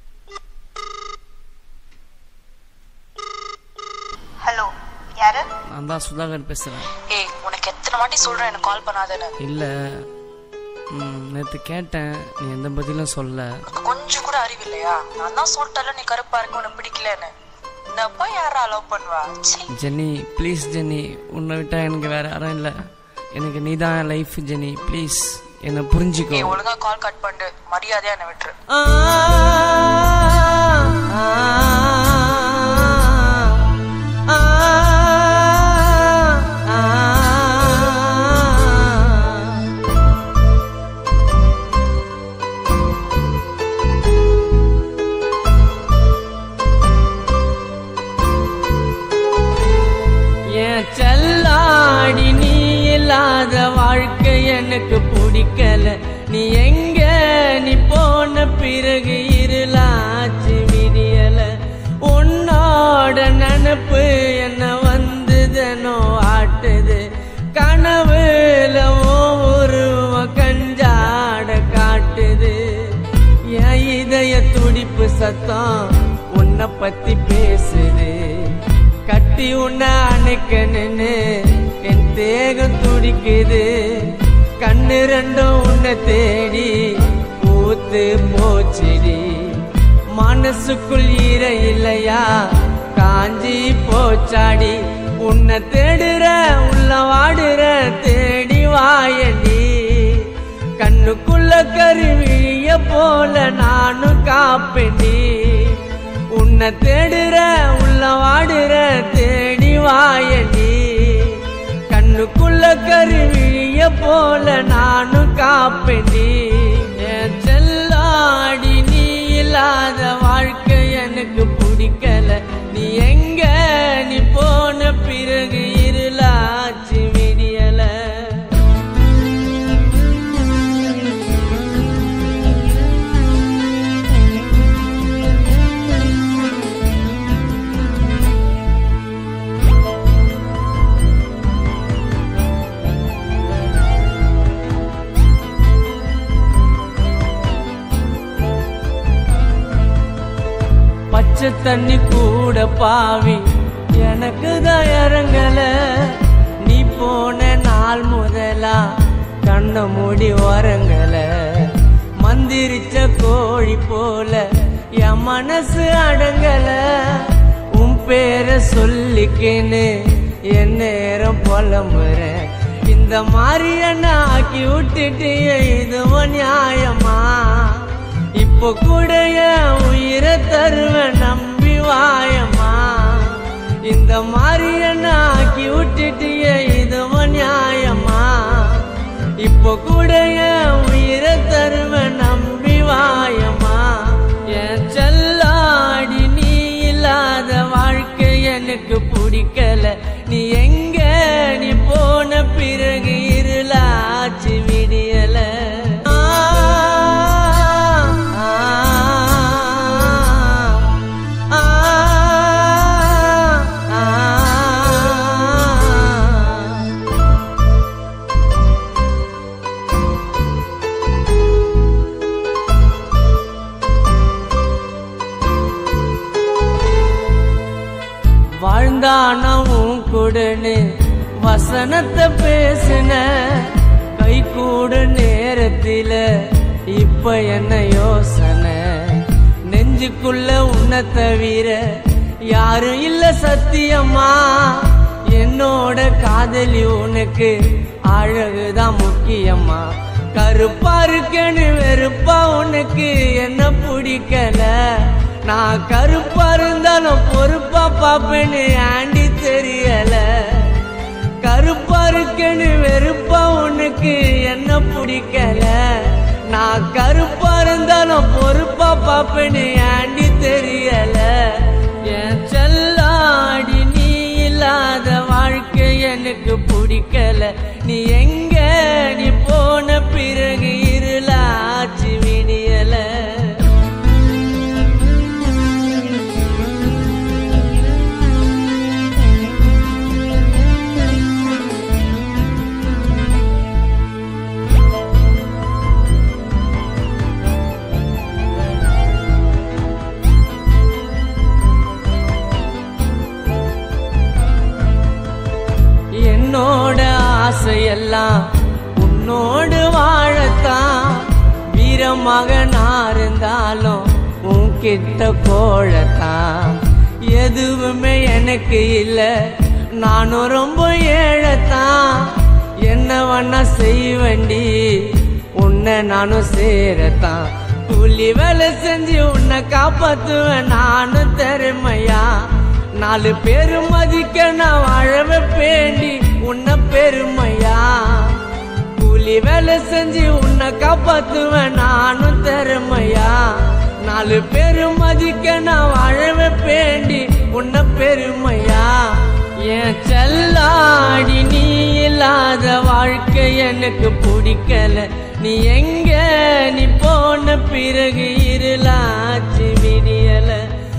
ஹலோ, யாரு? நான் தான் சுதாகர் பேசுறேன். ஏய், உனக்கு எத்தனை வாட்டி சொல்றேன் எனக்கு கால் பண்ணாதேன்னு. இல்ல, நேற்று கேட்டேன், நீ எந்த பதிலும் சொல்ல. கொஞ்சம் கூட அறிவு இல்லையா? நான் தான் சொல்லிட்டல நீ கருப்பா இருக்க, உனக்கு பிடிக்கலன்னு. நான் போய் யாரா லவ் பண்ணுவா? ஜெனி ப்ளீஸ் ஜெனி, உன்னை விட்டா எனக்கு வேற யாரும் இல்லை. எனக்கு நீ தான் லைஃப் ஜெனி, ப்ளீஸ் என்ன புரிஞ்சுக்கோ. ஒழுங்கா கால் கட் பண்ணு, மரியாதையா என்ன விட்டுரு. செல்லாடி நீ இல்லாத வாழ்க்கை எனக்கு பிடிக்கல. நீ எங்க நீ போன பிறகு இருளாச்சு விடியல. உன்னோட நினப்பு என்ன வந்ததனோ ஆட்டுது. கனவுல ஒருவ கஞ்சாட காட்டுது. என் இதய துடிப்பு சத்தம் உன்னை பத்தி பேசுது. கட்டி உன்னை அணைக்கணுன்னு என் தேகம் துடிக்குது. கண்ணு ரெண்டும் உன்னை தேடி பூத்து போச்சிடி. மனசுக்குள் ஈர இல்லையா காஞ்சி போச்சாடி. உன்னை தேடுற உள்ள வாடுற தேடி வாயடி. கண்ணுக்குள்ள கருவிழிய போல நானும் காப்பேண்டி. உன்னை தேடுற உள்ள வாடுற தேடி வாயடி. கண்ணுக்குள்ள கருவிழிய போல நானும் காப்பேண்டி. என் செல்லாடி நீ இல்லாத வாழ்க்கை எனக்கு பிடிக்கல. நீ எங்க நீ போன பிறகு இருளாச்சு விடியல. பச்சை தண்ணி கூட பாவி எனக்கு தான் இறங்கல. நீ போன நாள் முதலா கண்ண மூடி வரங்கல. மந்திரிச்ச கோழி போல என் மனசு அடங்கல. உன் பேரை சொல்லிக்கேன்னு என் நேரம் புலம்புறேன். இந்த மாதிரி என்ன ஆக்கி விட்டுட்டு இதுவும் நியாயமா? இப்போ கூட என் உயிரை தருவேன் நம்பி வாயம்மா. இந்த மாதிரி என்ன ஆக்கி விட்டுட்டு இதுவும் நியாயமா? இப்போ கூட என் உயிரை தருவேன் நம்பி வாயம்மா. என் செல்லாடி நீ இல்லாத வாழ்க்கை எனக்கு பிடிக்கல. நீ எங்க நீ போன பிறகு இருளாச்சு விடியல. வாழ்ந்தானவும் கூடனு வசனத்தை பேசின. கை கூட நேரத்தில இப்ப என்ன யோசனை? நெஞ்சுக்குள்ள உன்னை தவிர யாரும் இல்ல சத்தியமா. என்னோட காதலி உனக்கு அழகுதான் முக்கியமா. கருப்பா இருக்கன்னு வெறுப்பா உனக்கு என்ன பிடிக்கல. நான் கருப்பா இருந்தாலும் பொறுப்பா பாப்பேன்னு ஆண்டி தெரியல. கருப்பா இருக்கன்னு வெறுப்பா உனக்கு என்ன பிடிக்கல. நான் கருப்பா இருந்தாலும் பொறுப்பா பாப்பேன்னு ஆண்டி தெரியல. என் செல்லாடி நீ இல்லாத வாழ்க்கை எனக்கு பிடிக்கல. நீ எங்க நீ போன பிறகு இருளாச்சு விடியல. ஆசையெல்லாம் உன்னோடு வாழத்தான். வீரமகனா இருந்தாலும் உன்கிட்ட கோழத்தான். எதுவுமே எனக்கு இல்ல, நானும் ரொம்ப ஏழத்தான். என்ன வேணா செய்வண்டி, உன்னை நானும் சேரத்தான். கூலி வேலை செஞ்சு உன்னை காப்பாத்துவேன் நானும் திறமையா. நாலு பேரு மதிக்க நான் வாழவே பேண்டி உன்னை பெருமையா. கூலி வேலை செஞ்சு உன்னை காப்பாத்துவேன் நானும் திறமையா. நாலு பேரு மதிக்க நான் வாழவே பேண்டி உன்னை பெருமையா. என் செல்லாடி நீ இல்லாத வாழ்க்கை எனக்கு பிடிக்கல. நீ எங்க நீ போன பிறகு இருளாச்சு விடியல.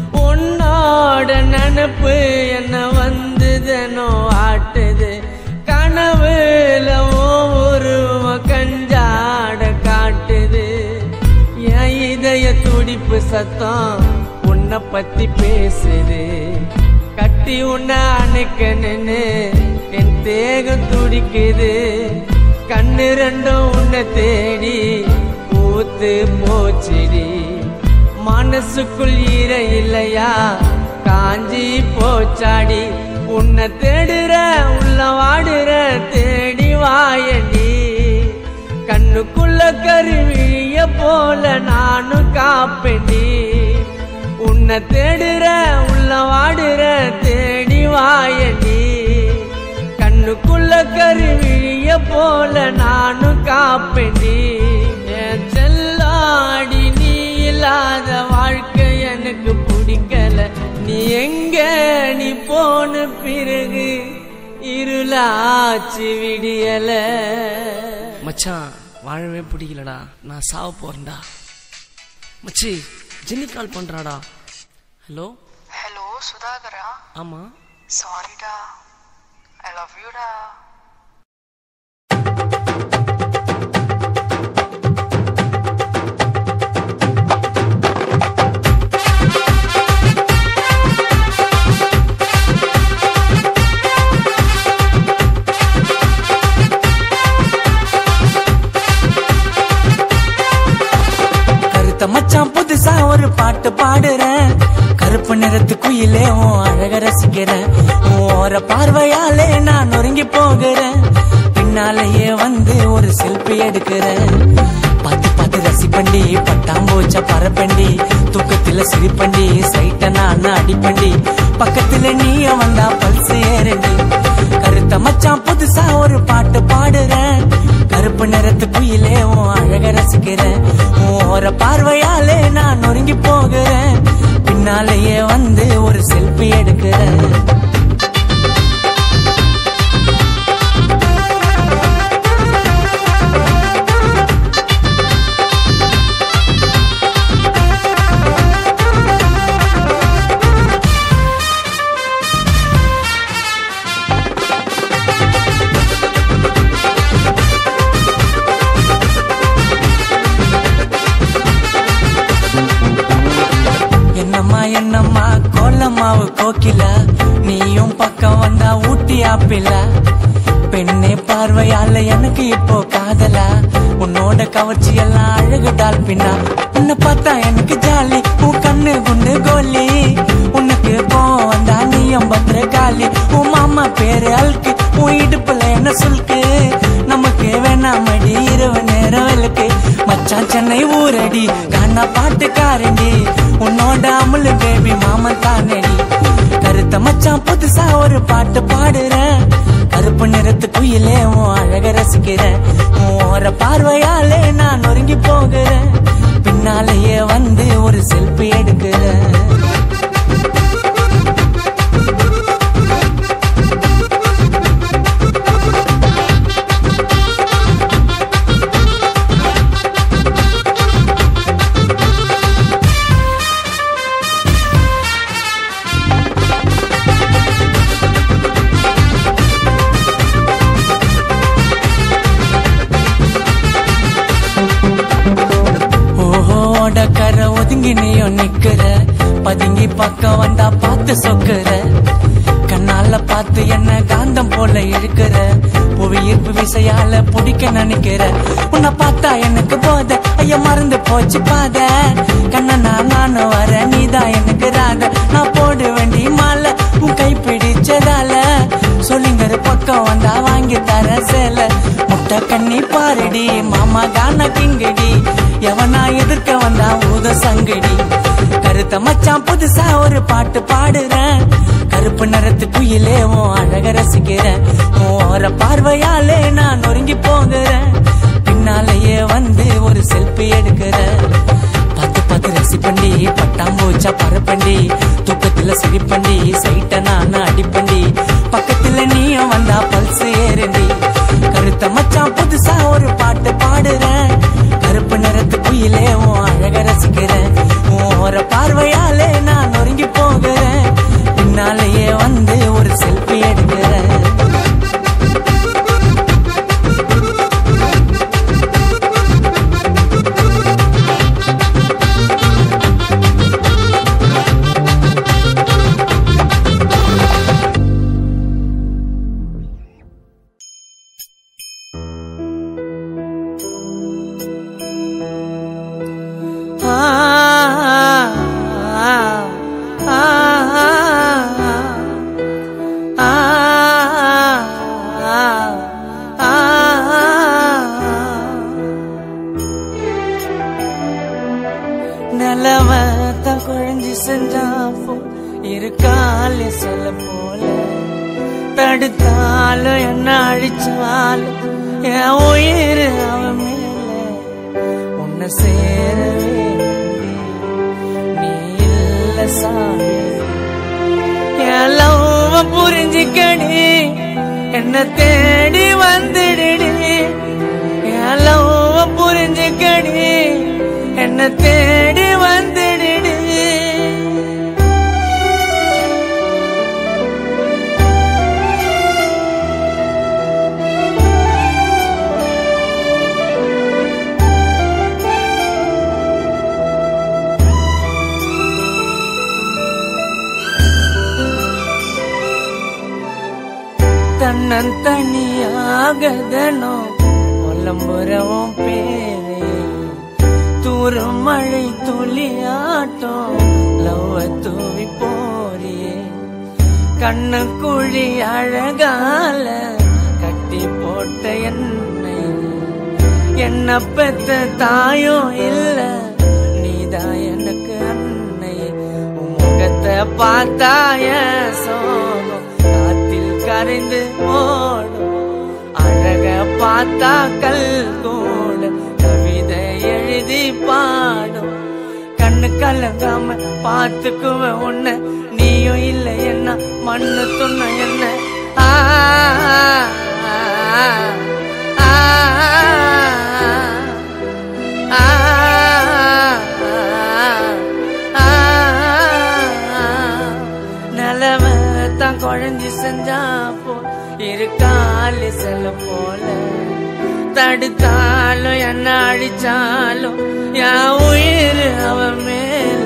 உன்னோட நினப்பு என்ன வந்ததுனோ ஆட்டுது. கனவுல ஒருவ கஞ்சாட காட்டுது. என் இதய துடிப்பு சத்தம் உன்னை பத்தி பேசுது. கட்டி உன்னை அணைக்கணுன்னு என் தேகம் துடிக்குது. கண்ணு ரெண்டும் உன்னை தேடி பூத்து போச்சிடி. மனசுக்குள் ஈர இல்லையா காஞ்சி போச்சாடி. உன்னை தேடுற உள்ள வாடுற தேடி வாயடி. கண்ணுக்குள்ள கருவிழிய போல நானும் காப்பேண்டி. உன்னை தேடுற உள்ள வாடுற தேடி வாயடி. கண்ணுக்குள்ள கருவிழிய போல நானும் காப்பேண்டி. என் செல்லாடி நீ இல்லாத வாழ்க்கை எனக்கு பிடிக்கல. நீ எங்க நீ போன பிறகு இருளாச்சு விடியல. மச்சான் வாழவே பிடிக்கலடா, நான் சாவ போறேன்டா. மச்சி ஜெனி கால் பண்றாடா. ஹலோ ஹலோ சுதாகரா? ஆமா. சாரிடா, ஐ லவ் யூடா. மச்சான் புதுசா ஒரு பாட்டு பாடுறேன். கருப்பு நிறத்து குயிலே உன் அழக ரசிக்கிறேன். ஓர பார்வையாலே நான் நொறுங்கி போகிறேன். பின்னாலேயே வந்து ஒரு செல்ஃபி எடுக்கிறேன். பார்த்து பார்த்து ரசிப்பண்டி, பட்டாம்பூச்ச பரப்பண்டி, தூக்கத்துல சிரிப்பண்டி, சைட்ட நான் அடிப்பண்டி, பக்கத்துல நீய வந்தா பல்ஸ் ஏறண்டி. கருத்த மச்சான் புதுசா ஒரு பாட்டு பாடுறேன். கருப்பு நிறத்து குயிலே உன் அழக ரசிக்கிறேன். ஓர பார்வையாலே நான் நொறுங்கி போகிறேன். பின்னாலேயே வந்து ஒரு செல்ஃபி எடுக்கிறேன். என்னம்மா என்னம்மா கோலமாவு கோக்கில, நீயும் பக்கம் வந்தா ஊட்டி ஆப்பில. பெண்ணே பார்வையால எனக்கு இப்போ காதலா, உன்னோட கவர்ச்சி எல்லாம் அழகு டால்பின்னா. உன்னை பார்த்தா எனக்கு ஜாலி, உன் கண்ணு குண்டு கோலி. உனக்கு கோவம் வந்தா நீயும் பத்திர காலி. உன் மாமா பேரு அல்கு, உன் இடுப்புல என்ன சுல்கு. நமக்கு வேணாமடி இரவு நேரம் விளக்கு. மச்சான் சென்னை ஊரடி, கானா பாட்டுக்காரண்டி. உன்னோட அமுலு பேபி மாமன் தானடி. கருத்த மச்சான் புதுசா ஒரு பாட்டு பாடுறேன். கருப்பு நிறத்து குயிலே உன் அழக ரசிக்கிறேன். ஓர பார்வையாலே நான் நொறுங்கி போகிறேன். பின்னாலேயே வந்து ஒரு செல்ஃபி எடுக்கிறேன். கரை ஒதுங்கி நீயும் நிக்கிற, பதுங்கி பக்கம் வந்தா பார்த்து சொக்குற. கண்ணால பார்த்து என்ன காந்தம் போல இழுக்கிற, புவி ஈர்ப்பு விசையால பிடிக்க நினைக்கிற. உன்னை பார்த்தா எனக்கு போத, ஐயா மறந்து போச்சு பாத. கண்ணனா நானும் வர, நீதான் எனக்கு ராத. நான் போட வேண்டி மாலை உன் கை பிடிச்சதால, சொல்லிங்கிற பக்கம் வந்தா வாங்கி தர சேல. முட்டை கண்ணி பாருடி மாமா கான கிங்கடி, எவனா எதிர்க்க வந்தா ஊத சங்கடி. கருத்த மச்சான் புதுசா ஒரு பாட்டு பாடுறேன், கருப்பு நிறத்து குயிலே உன் அழக ரசிக்கிறேன். ஓர பார்வையாலே நான் நொறுங்கி போகிறேன், பின்னாலேயே வந்து ஒரு செல்ஃபி எடுக்கிறேன். பத்து பத்து ரசிப்பண்டி பட்டாம்பூச்சா பரப்பண்டி, தூக்கத்துல சிரிப்பண்டி சைட்ட நான் அடிப்பண்டி. பக்கத்துல நீயும் வந்தா பல்ஸ் ஏறண்டி. கருத்த மச்சான் புதுசா ஒரு பாட்டு பாடுறேன், கருப்பு நிறத்து குயிலே உன் அழக ரசிக்கிறேன். ஓர பார்வையாலே நான் நொறுங்கி போகிறேன், பின்னாலேயே வந்து ஒரு செல்ஃபி எடுக்கிறேன். நிலவத்த குழஞ்சி செஞ்சாப்போ இருக்கால சொல்ல போல, தடுத்தாலும் என்ன அழிச்சாலும் என் உயிர் அவன் மேல. உன்னை சேரவே நீ இல்ல சாமி, என் லவ் புரிஞ்சிக்கடி என்ன தேடி வந்துடுடி. என் லவ் புரிஞ்சிக்கடி என்ன தேடி வந்துடுடி. தன்னந்தனியாகதனோ புலம்புறவும் பேரே, தூரும் மழை துளியாட்டம் லவ் தூவி போறியே. கண்ணு குழி அழகால கட்டி போட்ட என்னை, என்ன பெத்த தாயும் இல்ல நீதான் எனக்கு அன்னை. முகத்தை பார்த்தாய சோகம் காத்தில் கரைந்து ஓடும், அழக பார்த்தா கல் கூட கவிதை எழுதி பாடும். கண்ணு கலங்காம பார்த்துக்குவேன் உன்னை, நீயும் இல்லை என்ன மண்ணு துண்ண என்ன. ஆ நிலவ தான் குழஞ்சி செஞ்சாப்போ இருக்கால செல்ல போல, தடுத்தாலும் என்ன அழிச்சாலும் என் உயிர் அவன் மேல.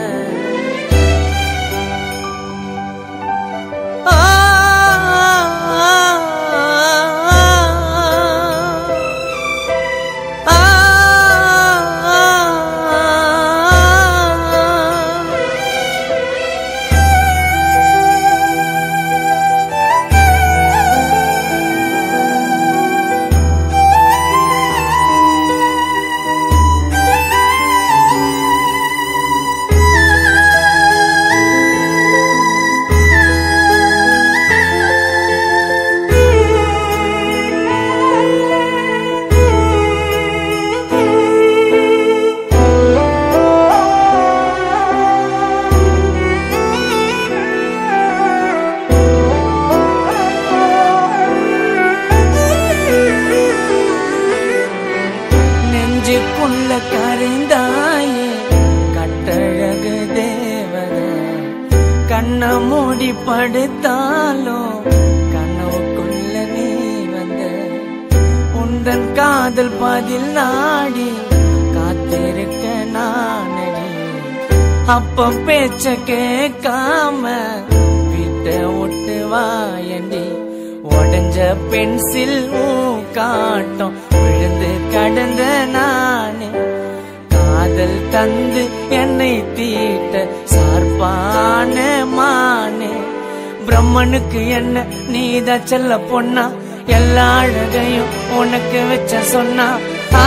நெஞ்சுக்குள்ள கரைந்தாயே கட்டழகு தேவத, கண்ண மூடி படுத்தாலும் கனவுக்குள்ள நீ வந்த. உந்தன் காதல் பதில் நாடி காத்திருக்க நானடி, அப்ப பேச்ச கேட்காம வீட்டை விட்டு வாயண்டி உடஞ்ச பென்சில் காட்டும் விழுந்து கடந்த நானே காதல் தந்து என்னை தீட்ட சார்பான மானே பிரம்மனுக்கு என்ன நீதான் செல்ல பொண்ணா எல்லா அழகையும் உனக்கு வச்ச சொன்னா ஆ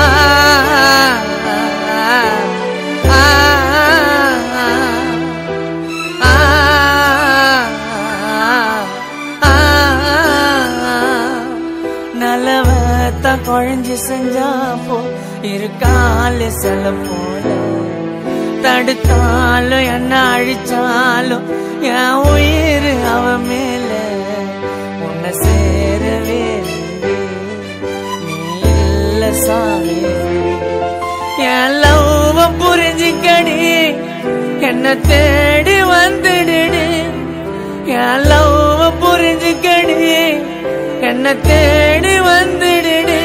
நலவத்த குழஞ்சு செஞ்சா போ இருக்கால செல போல தடுத்தாலும் என்ன அழிச்சாலும் என் உயிர் அவ மேல உன்னை சேரவே நீ இல்ல சாமி என் லவ் புரிஞ்சுக்கடி என்ன தேடி வந்துடுடி என் லவ் புரிஞ்சுக்கடி என்ன தேடி வந்துடுடி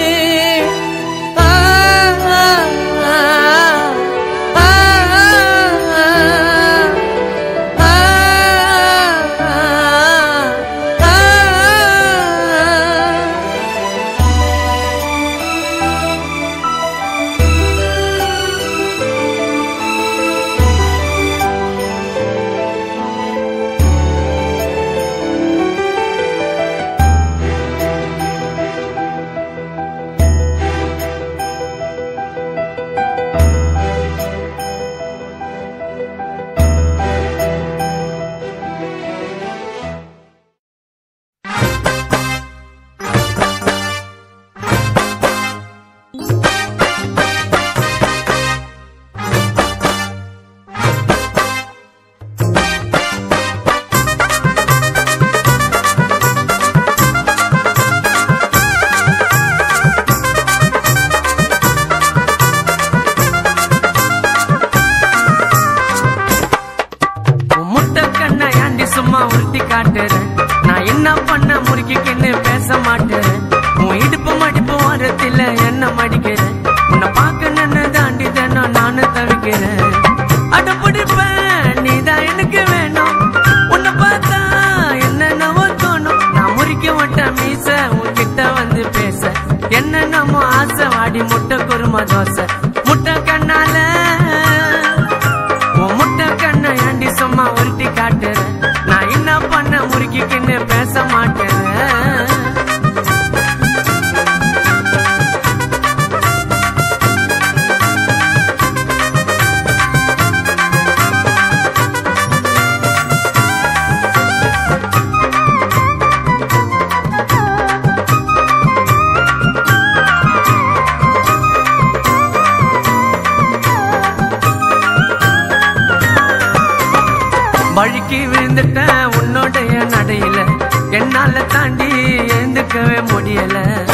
வழுக்கி விழுந்துட்ட உன்னோடைய நடையில என்னால தாண்டி எழுந்துக்கவே முடியல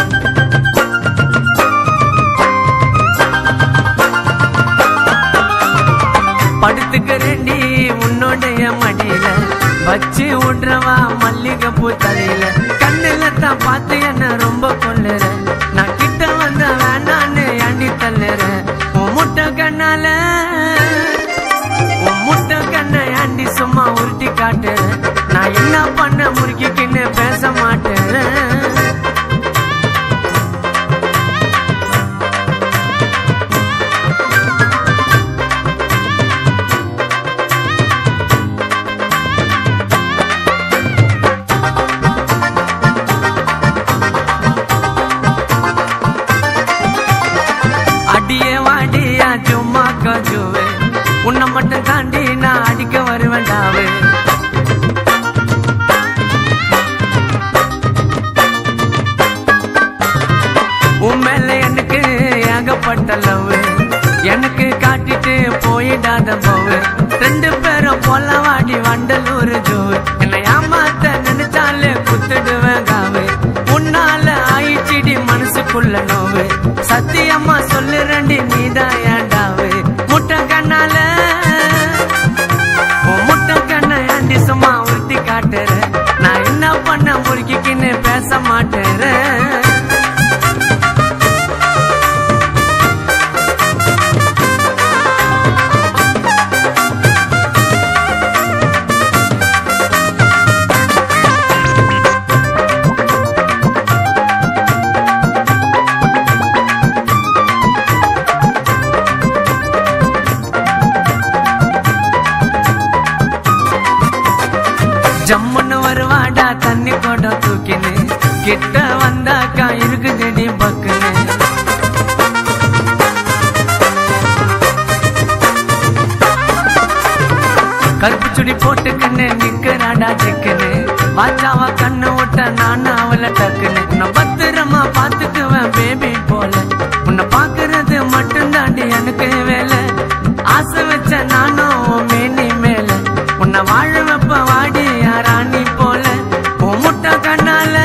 படுத்துக்கிறேண்டி உன்னோடைய மடியில வச்சு விடுறவா மல்லிகை பூ தலையில கண்ணுல தான் பார்த்து என்ன ரொம்ப கொல்லுற நான் கிட்ட வந்த வேணான்னு அண்டி தள்ளுறேன் உன் முட்டை கண்ணால உன் முட்டை கண்ணை அண்டி சும்மா உருட்டி காட்டுறேன் நான் என்ன பண்ண முறுக்கிக்கின்னு பேச மாட்டேன் உன்னை மட்டும் தாண்டி நான் அடிக்க வருவேண்டாவே உன் மேல எனக்கு ஏகப்பட்ட லவ் எனக்கு காட்டிட்டு போயிடாத போவு ரெண்டு பேரும் பொல்ல வாடி வண்டலூர் ஜோவு என்னை ஏமாத்த நினைச்சாலே குத்துடுவேன் காவு உன்னால ஆயிச்சிடி மனசுக்குள்ள நோவு சத்தியம்மா சொல்லு ரெண்டி நீதான் ஏண்டாவு முட்டை கண்ணால முட்டை கண்ணை ஆண்டி சும்மா உருட்டி காட்டுறேன் நான் என்ன பண்ண முறுக்கிக்கின்னு பேச மாட்டேறேன் தண்ணி கொடம் தூக்கினு கிட்ட வந்தாக்கா இருக்குதுடி பக்குன்னு கருப்பு சுடி போட்டுக்கின்னு நிக்கிறாடா சிக்கனு வாச்சாவா கண்ணு விட்ட நானு அவளை டக்குன்னு உன்னை பத்திரமா பாத்துக்குவேன் பேபி போல உன்னை பாக்குறது மட்டும் தாண்டி எனக்கு வேலை ஆசை வச்ச நானும் மேனி மேல உன்னை வாழ வைப்ப வாடி யாராணி போல உன் முட்டை கண்ணால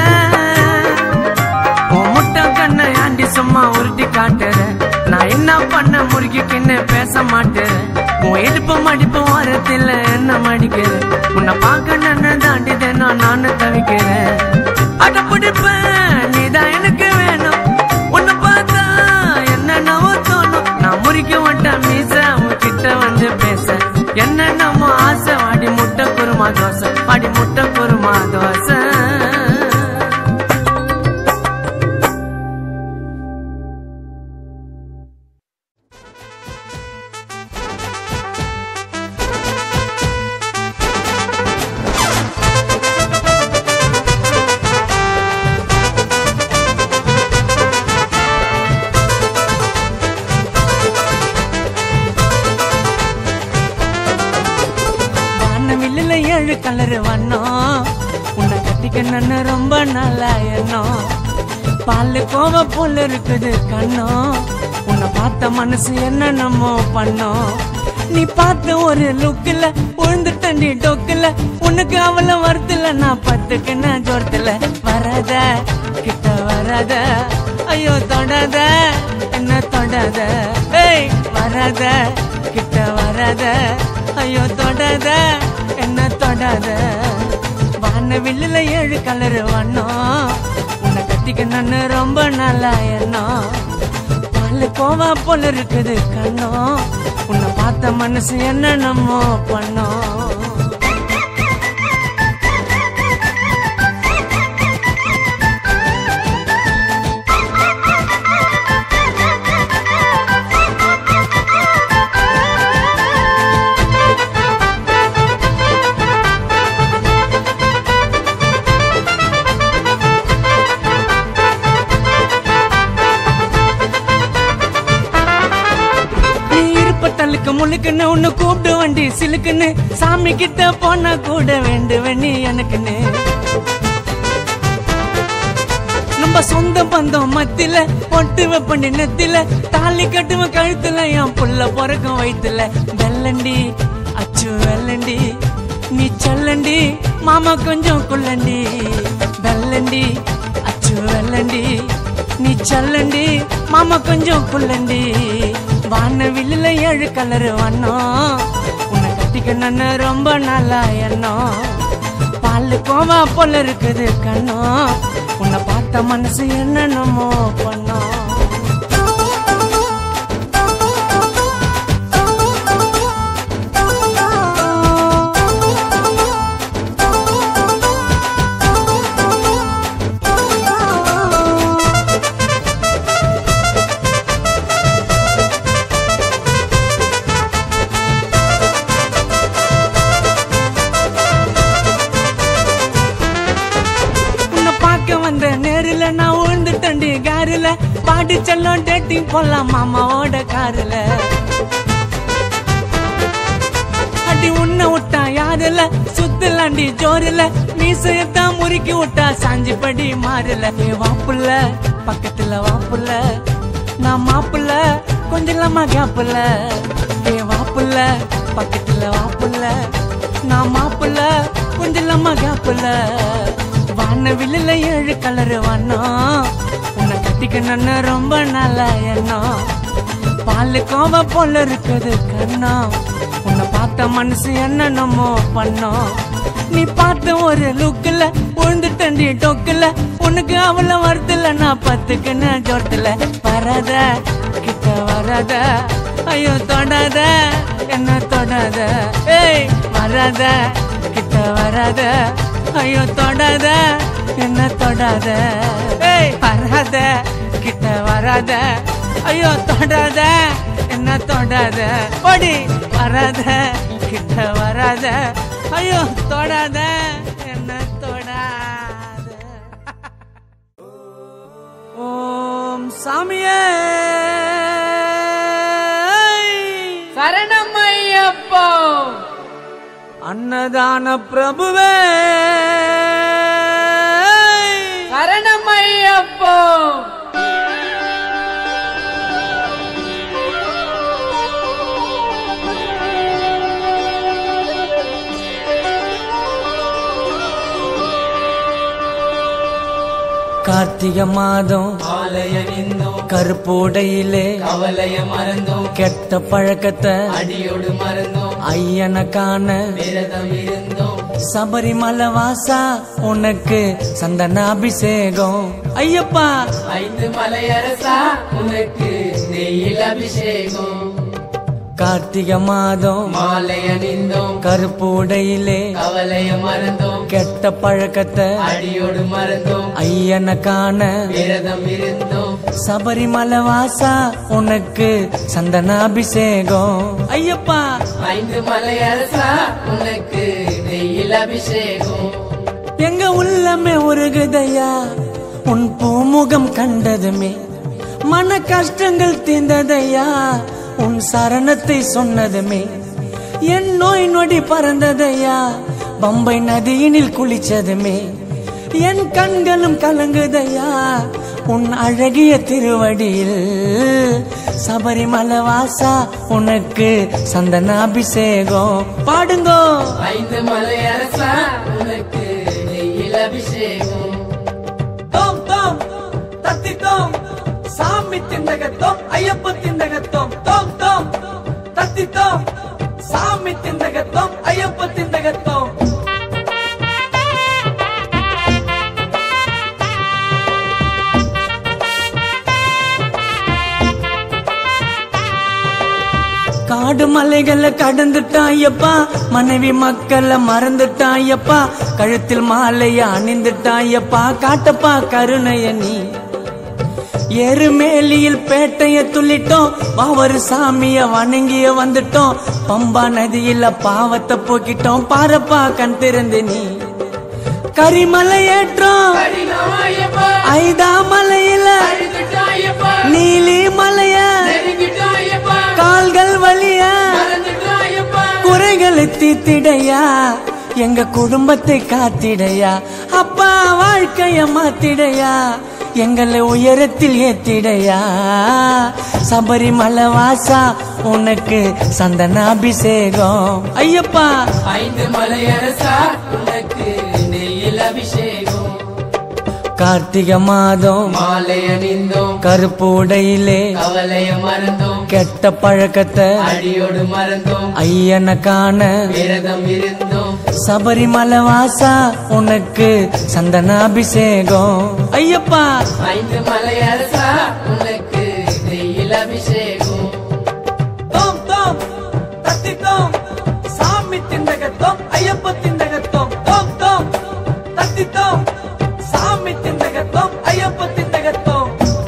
உன் முட்டை கண்ணை ஆண்டி சும்மா உருட்டி காட்டுற நான் என்ன பண்ண முறுக்கிக்கின்னு பேச மாட்டேன் உன் இடுப்பு மடிப்பு ஓரத்தில் என்ன மடிக்கிற உன்னை பார்க்க நன்ன தாண்டி தினம் நானு தவிக்கிறேன் அட பிடிப்பேன் நீதான் எனக்கு வேணும் உன்னை பார்த்தா என்னென்னவோ தோணும் நான் முறிக்க மாட்டேன் மீச உன் கிட்ட வந்து பேச என்னென்னமோ ஆசை அடி முட்டை குருமா தோசை அடி முட்டை குருமா தோசை ஏழு கலரு வண்ணம் உன்னை கட்டிக்க நன்னு ரொம்ப நல்லா எண்ணம் பால் கோவ போல இருக்குது கண்ணம் உன்னை பார்த்த மனசு என்னென்னமோ பண்ணோம் நீ பார்த்த ஒரு லுக்கில் உழுந்துட்டண்டி டொக்கில் உனக்கு அவளை வருத்துல நான் பத்துக்குன்னு ஜோரத்துல வராத கிட்ட வராத ஐயோ தொடாத என்ன தொடாத ஏய் வராத கிட்ட வராத ஐயோ தொடாத என்ன தொடாத வானவில்லுல ஏழு கலரு வண்ணம் உன்னை கட்டிக்க நன்னு ரொம்ப நல்லா எண்ணம் பால் கோவா போல இருக்குது கண்ணம் உன்னை பார்த்த மனசு என்னென்னமோ பண்ணோம் முழுக்குன்னு உன்னை கூப்பிட்டு வண்டி சிலுக்குன்னு சாமி கிட்ட போனா கூட வேண்டுவன் நீ எனக்குன்னு நம்ம சொந்த பந்தம் மத்தில பொட்டு வைப்பண்டி நெத்தில தாலி கட்டுவ கழுத்துல என் புள்ள பொறக்கும் வயித்துல வெள்ளண்டி அச்சு வெள்ளண்டி நீ செல்லண்டி மாமா கொஞ்சம் குள்ளண்டி வெள்ளண்டி அச்சு வெள்ளண்டி நீ செல்லண்டி மாமா கொஞ்சம் குள்ளண்டி வானவில்லுல ஏழு கலரு வண்ணம் உன்னை கட்டிக்க நன்னு ரொம்ப நல்லா எண்ணம் பால் கோவா போல இருக்குது கண்ணம் உன்னை பார்த்த மனசு என்னென்னமோ பண்ணோம் நான் உழுந்துட்டண்டி காருல பாடி செல்லும் டேட்டிங் போலாம் மாமாவோட காருல அடி உன்னை விட்டா யாருல சுத்தலாண்டி ஜோருல மீசையத்தான் முறுக்கி விட்டா சாஞ்சி படி மாறுல ஏ வாப்புல பக்கத்துல வாப்புல நான் மாப்புல கொஞ்சம் கேப்புல ஏ வாப்புல பக்கத்துல வாப்புல நான் மாப்புல கொஞ்சம் கேப்புல வானவில்லுல ஏழு கலரு வண்ணம் உன்னை கட்டிக்க நன்னு ரொம்ப நல்லா எண்ணம் பால் கோவ போல இருக்குது கண்ணம் உன்னை பார்த்த மனசு என்னென்னமோ பண்ணோம் நீ பார்த்த ஒரு லுக்கில் உழுந்துட்டண்டி டொக்கில் உனக்கு அவளை வருத்துல நான் பத்துக்குன்னு ஜோரத்துல வராத கிட்ட வராத ஐயோ தொடாத என்ன தொடாத ஏய் வராத கிட்ட வராத ஐயோ தொடாத என்ன தொடாத ஏய் வராத கிட்ட வராத ஐயோ தொடாத என்ன தொடாத ஓடி வராத கிட்ட வராத ஐயோ தொடாத என்ன தொடாத சாமியே சரணம் ஐயப்போ. அன்னதான பிரபுவே சரணம் ஐயப்போ. கார்த்திகை மாதம் ஆலயனிந்தோம் கருப்போடையிலே கவலைய மறந்தோம் கெட்ட பழக்கத்தை அடியோடு மறந்தோம் ஐயனை காண விரதம் இருந்தோம் சபரிமலை வாசா உனக்கு சந்தனாபிஷேகம் ஐயப்பா. ஐந்து மலையரசா உனக்கு நெய்யில் அபிஷேகம். கார்த்திகை மாதம் மாலையணிந்தோம் கருப்பூடையிலே கவலைய மறந்தோம் கெட்ட பழக்கத்தை அடியோடு மறந்தோம் ஐயனை காண விரதம் இருந்தோம் சபரிமலை வாசா உனக்கு சந்தனாபிஷேகம் ஐயப்பா. ஐந்து மலையரசா உனக்கு நெய்யில் அபிஷேகம். எங்க உள்ளமே உருகுதையா உன் பூமுகம் கண்டதுமே மன கஷ்டங்கள் தீர்ந்ததையா உன் சரணத்தை சொன்னதுமே என் நோய் நொடி பறந்ததையா பம்பை நதியினில் குளிச்சதுமே என் கண்களும் கலங்குதையா உன் அழகிய திருவடியில் சபரிமலை வாசா உனக்கு சந்தனாபிஷேகம் பாடுங்கோ. ஐந்து மலையரசா உனக்கு நெய்யில் அபிஷேகம். தோம் தோம் தத்தி தோம் சாமி திண்டகத்தோம் ஐயப்ப திண்டகத்தோம் தோம் தோம் தத்தி தோம் சாமி திண்டகத்தோம் ஐயப்ப திண்டகத்தோம். காடு மலைகளை கடந்துட்டான் ஐயப்பா மனைவி மக்களை மறந்துட்டான் ஐயப்பா கழுத்தில் மாலைய அணிந்துட்டான் ஐயப்பா காட்டப்பா கருணைய நீ. எருமேலியில் பேட்டைய துள்ளிட்டோம் பாவரு சாமிய வணங்கிய வந்துட்டோம் பம்பா நதியில பாவத்தை போக்கிட்டோம் பாரப்பா கண் திறந்து நீ. கரிமலை ஏற்றோம் ஐதா மலையில நீலி மலைய கால்கள் வலிய குறைகளை தீத்திடையா எங்க குடும்பத்தை காத்திடையா அப்பா வாழ்க்கைய மாத்திடையா எங்களை உயரத்தில் ஏத்திடையா சபரிமலை வாசா உனக்கு சந்தனாபிஷேகம் ஐயப்பா. ஐந்து மலையரசா உனக்கு நெய்யில் அபிஷேகம். கார்த்திகை மாதம் மாலையணிந்தோம் கருப்பூடையிலே கவலைய மறந்தோம் கெட்ட பழக்கத்தை அடியோடு மறந்தோம் ஐயனை காண விரதம் இருந்தோம் சபரிமலை வாசா உனக்கு சந்தனாபிஷேகம் ஐயப்பா. ஐந்து மலையரசா உனக்கு நெய்யில் அபிஷேகம். தோம் தோம் தத்தி தோம் சாமி திண்டகத்தோம் ஐயப்ப திண்டகத்தோம் தோம் தோம் தத்தி தோம் சாமி திண்டகத்தோம் ஐயப்ப திண்டகத்தோம்.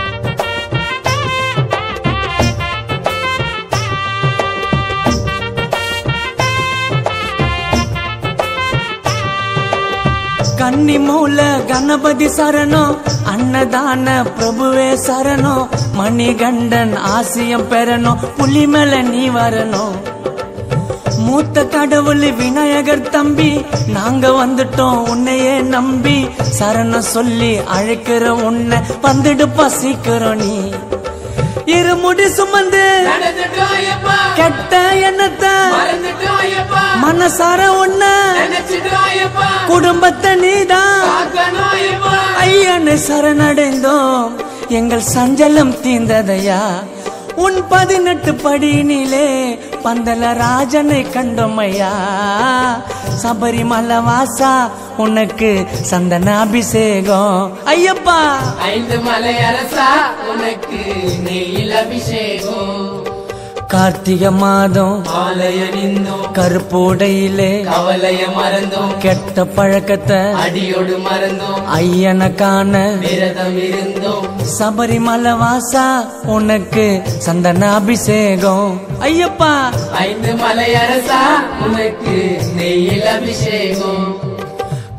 கன்னி மூல கணபதி சரணம் அன்னதான பிரபுவே சரணம் மணிகண்டன் ஆசியம் பெறணும் புலி மேல நீ வரணும். மூத்த கடவுள் விநாயகர் தம்பி நாங்க வந்துட்டோம் உன்னையே நம்பி சரணம் சொல்லி அழைக்கிற உன்னை வந்துடுப்பா சீக்கிரம் நீ. இருமுடி சுமந்து கெட்ட எண்ணத்தை மனசார உன்ன குடும்பத்தை நீதான் ஐயனை சரணடைந்தோம் எங்கள் சஞ்சலம் தீர்ந்ததையா உன் பதினெட்டு படியினிலே பந்தல ராஜனை கண்டோமையா சபரிமலை வாசா உனக்கு சந்தனாபிஷேகம் ஐயப்பா. ஐந்து மலையரசா உனக்கு நெய்யில் அபிஷேகம். கார்த்திகை மாதம் ஆலயணிந்தோம் கருப்போடையிலே கவலைய மறந்தோம் கெட்ட பழக்கத்தை அடியோடு மறந்தோம் ஐயனை காண விரதம் இருந்தோம் சபரிமலை வாசா உனக்கு சந்தனாபிஷேகம் ஐயப்பா. ஐந்து மலையரசா உனக்கு நெய்யில் அபிஷேகம்.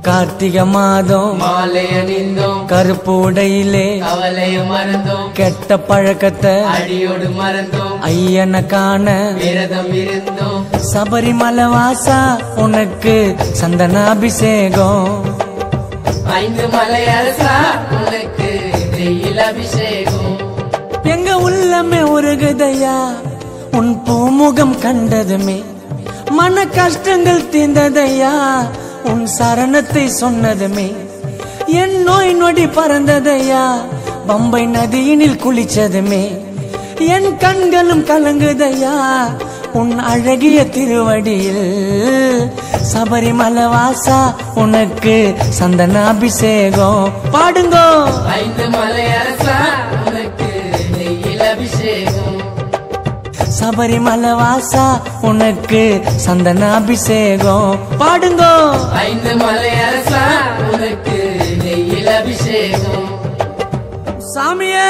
கார்த்திகை மாதம் மாலை அணிந்தோம் கருப்பு உடையிலே கவலைய மறந்தோம் கெட்ட பழக்கத்தை அடியோடு மறந்தோம் ஐயனை காண விரதம் இருந்தோம் சபரிமலை வாசா உனக்கு சந்தனாபிஷேகம் ஐந்து மலை அரசா உனக்கு வெயில் அபிஷேகம் எங்க உள்ளமே உருகுதையா உன் பூமுகம் கண்டதுமே மன கஷ்டங்கள் தீர்ந்ததையா உன் சரணத்தை சொன்னதுமே என் நோய் நொடி பறந்ததையா பம்பை நதியினில் குளிச்சதுமே என் கண்களும் கலங்குதையா உன் அழகிய திருவடியில் சபரிமலை வாசா உனக்கு சந்தனாபிஷேகம் பாடுங்கோ ஐந்து மலை அரசா உனக்கு வெயில் அபிஷேகம் சபரிமலை வாசா உனக்கு சந்தனாபிஷேகம் பாடுங்கோ ஐந்து மலை அரசா உனக்கு வெயில் அபிஷேகம் சாமியே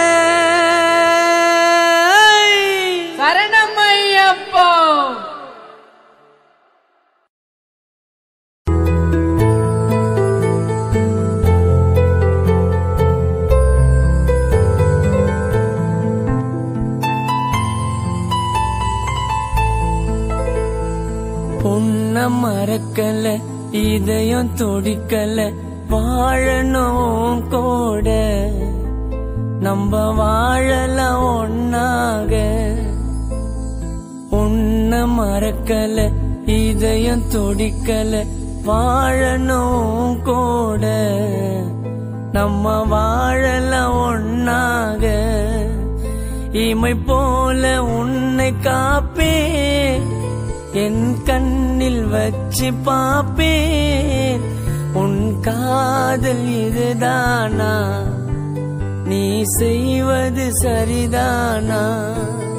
சரணம் ஐயப்போ பொன்ன மறக்கல இதயம் துடிக்கல வாழணும் கூட நம்ம வாழலாம் ஒன்னாக உன்ன மறக்கல இதயம் துடிக்கல வாழணும் கூட நம்ம வாழலாம் ஒன்னாக இமை போல உன்னை காப்பே என் கண்ணில் வச்சு பாப்பேன் உன் காதல் இதுதானா நீ செய்வது சரிதானா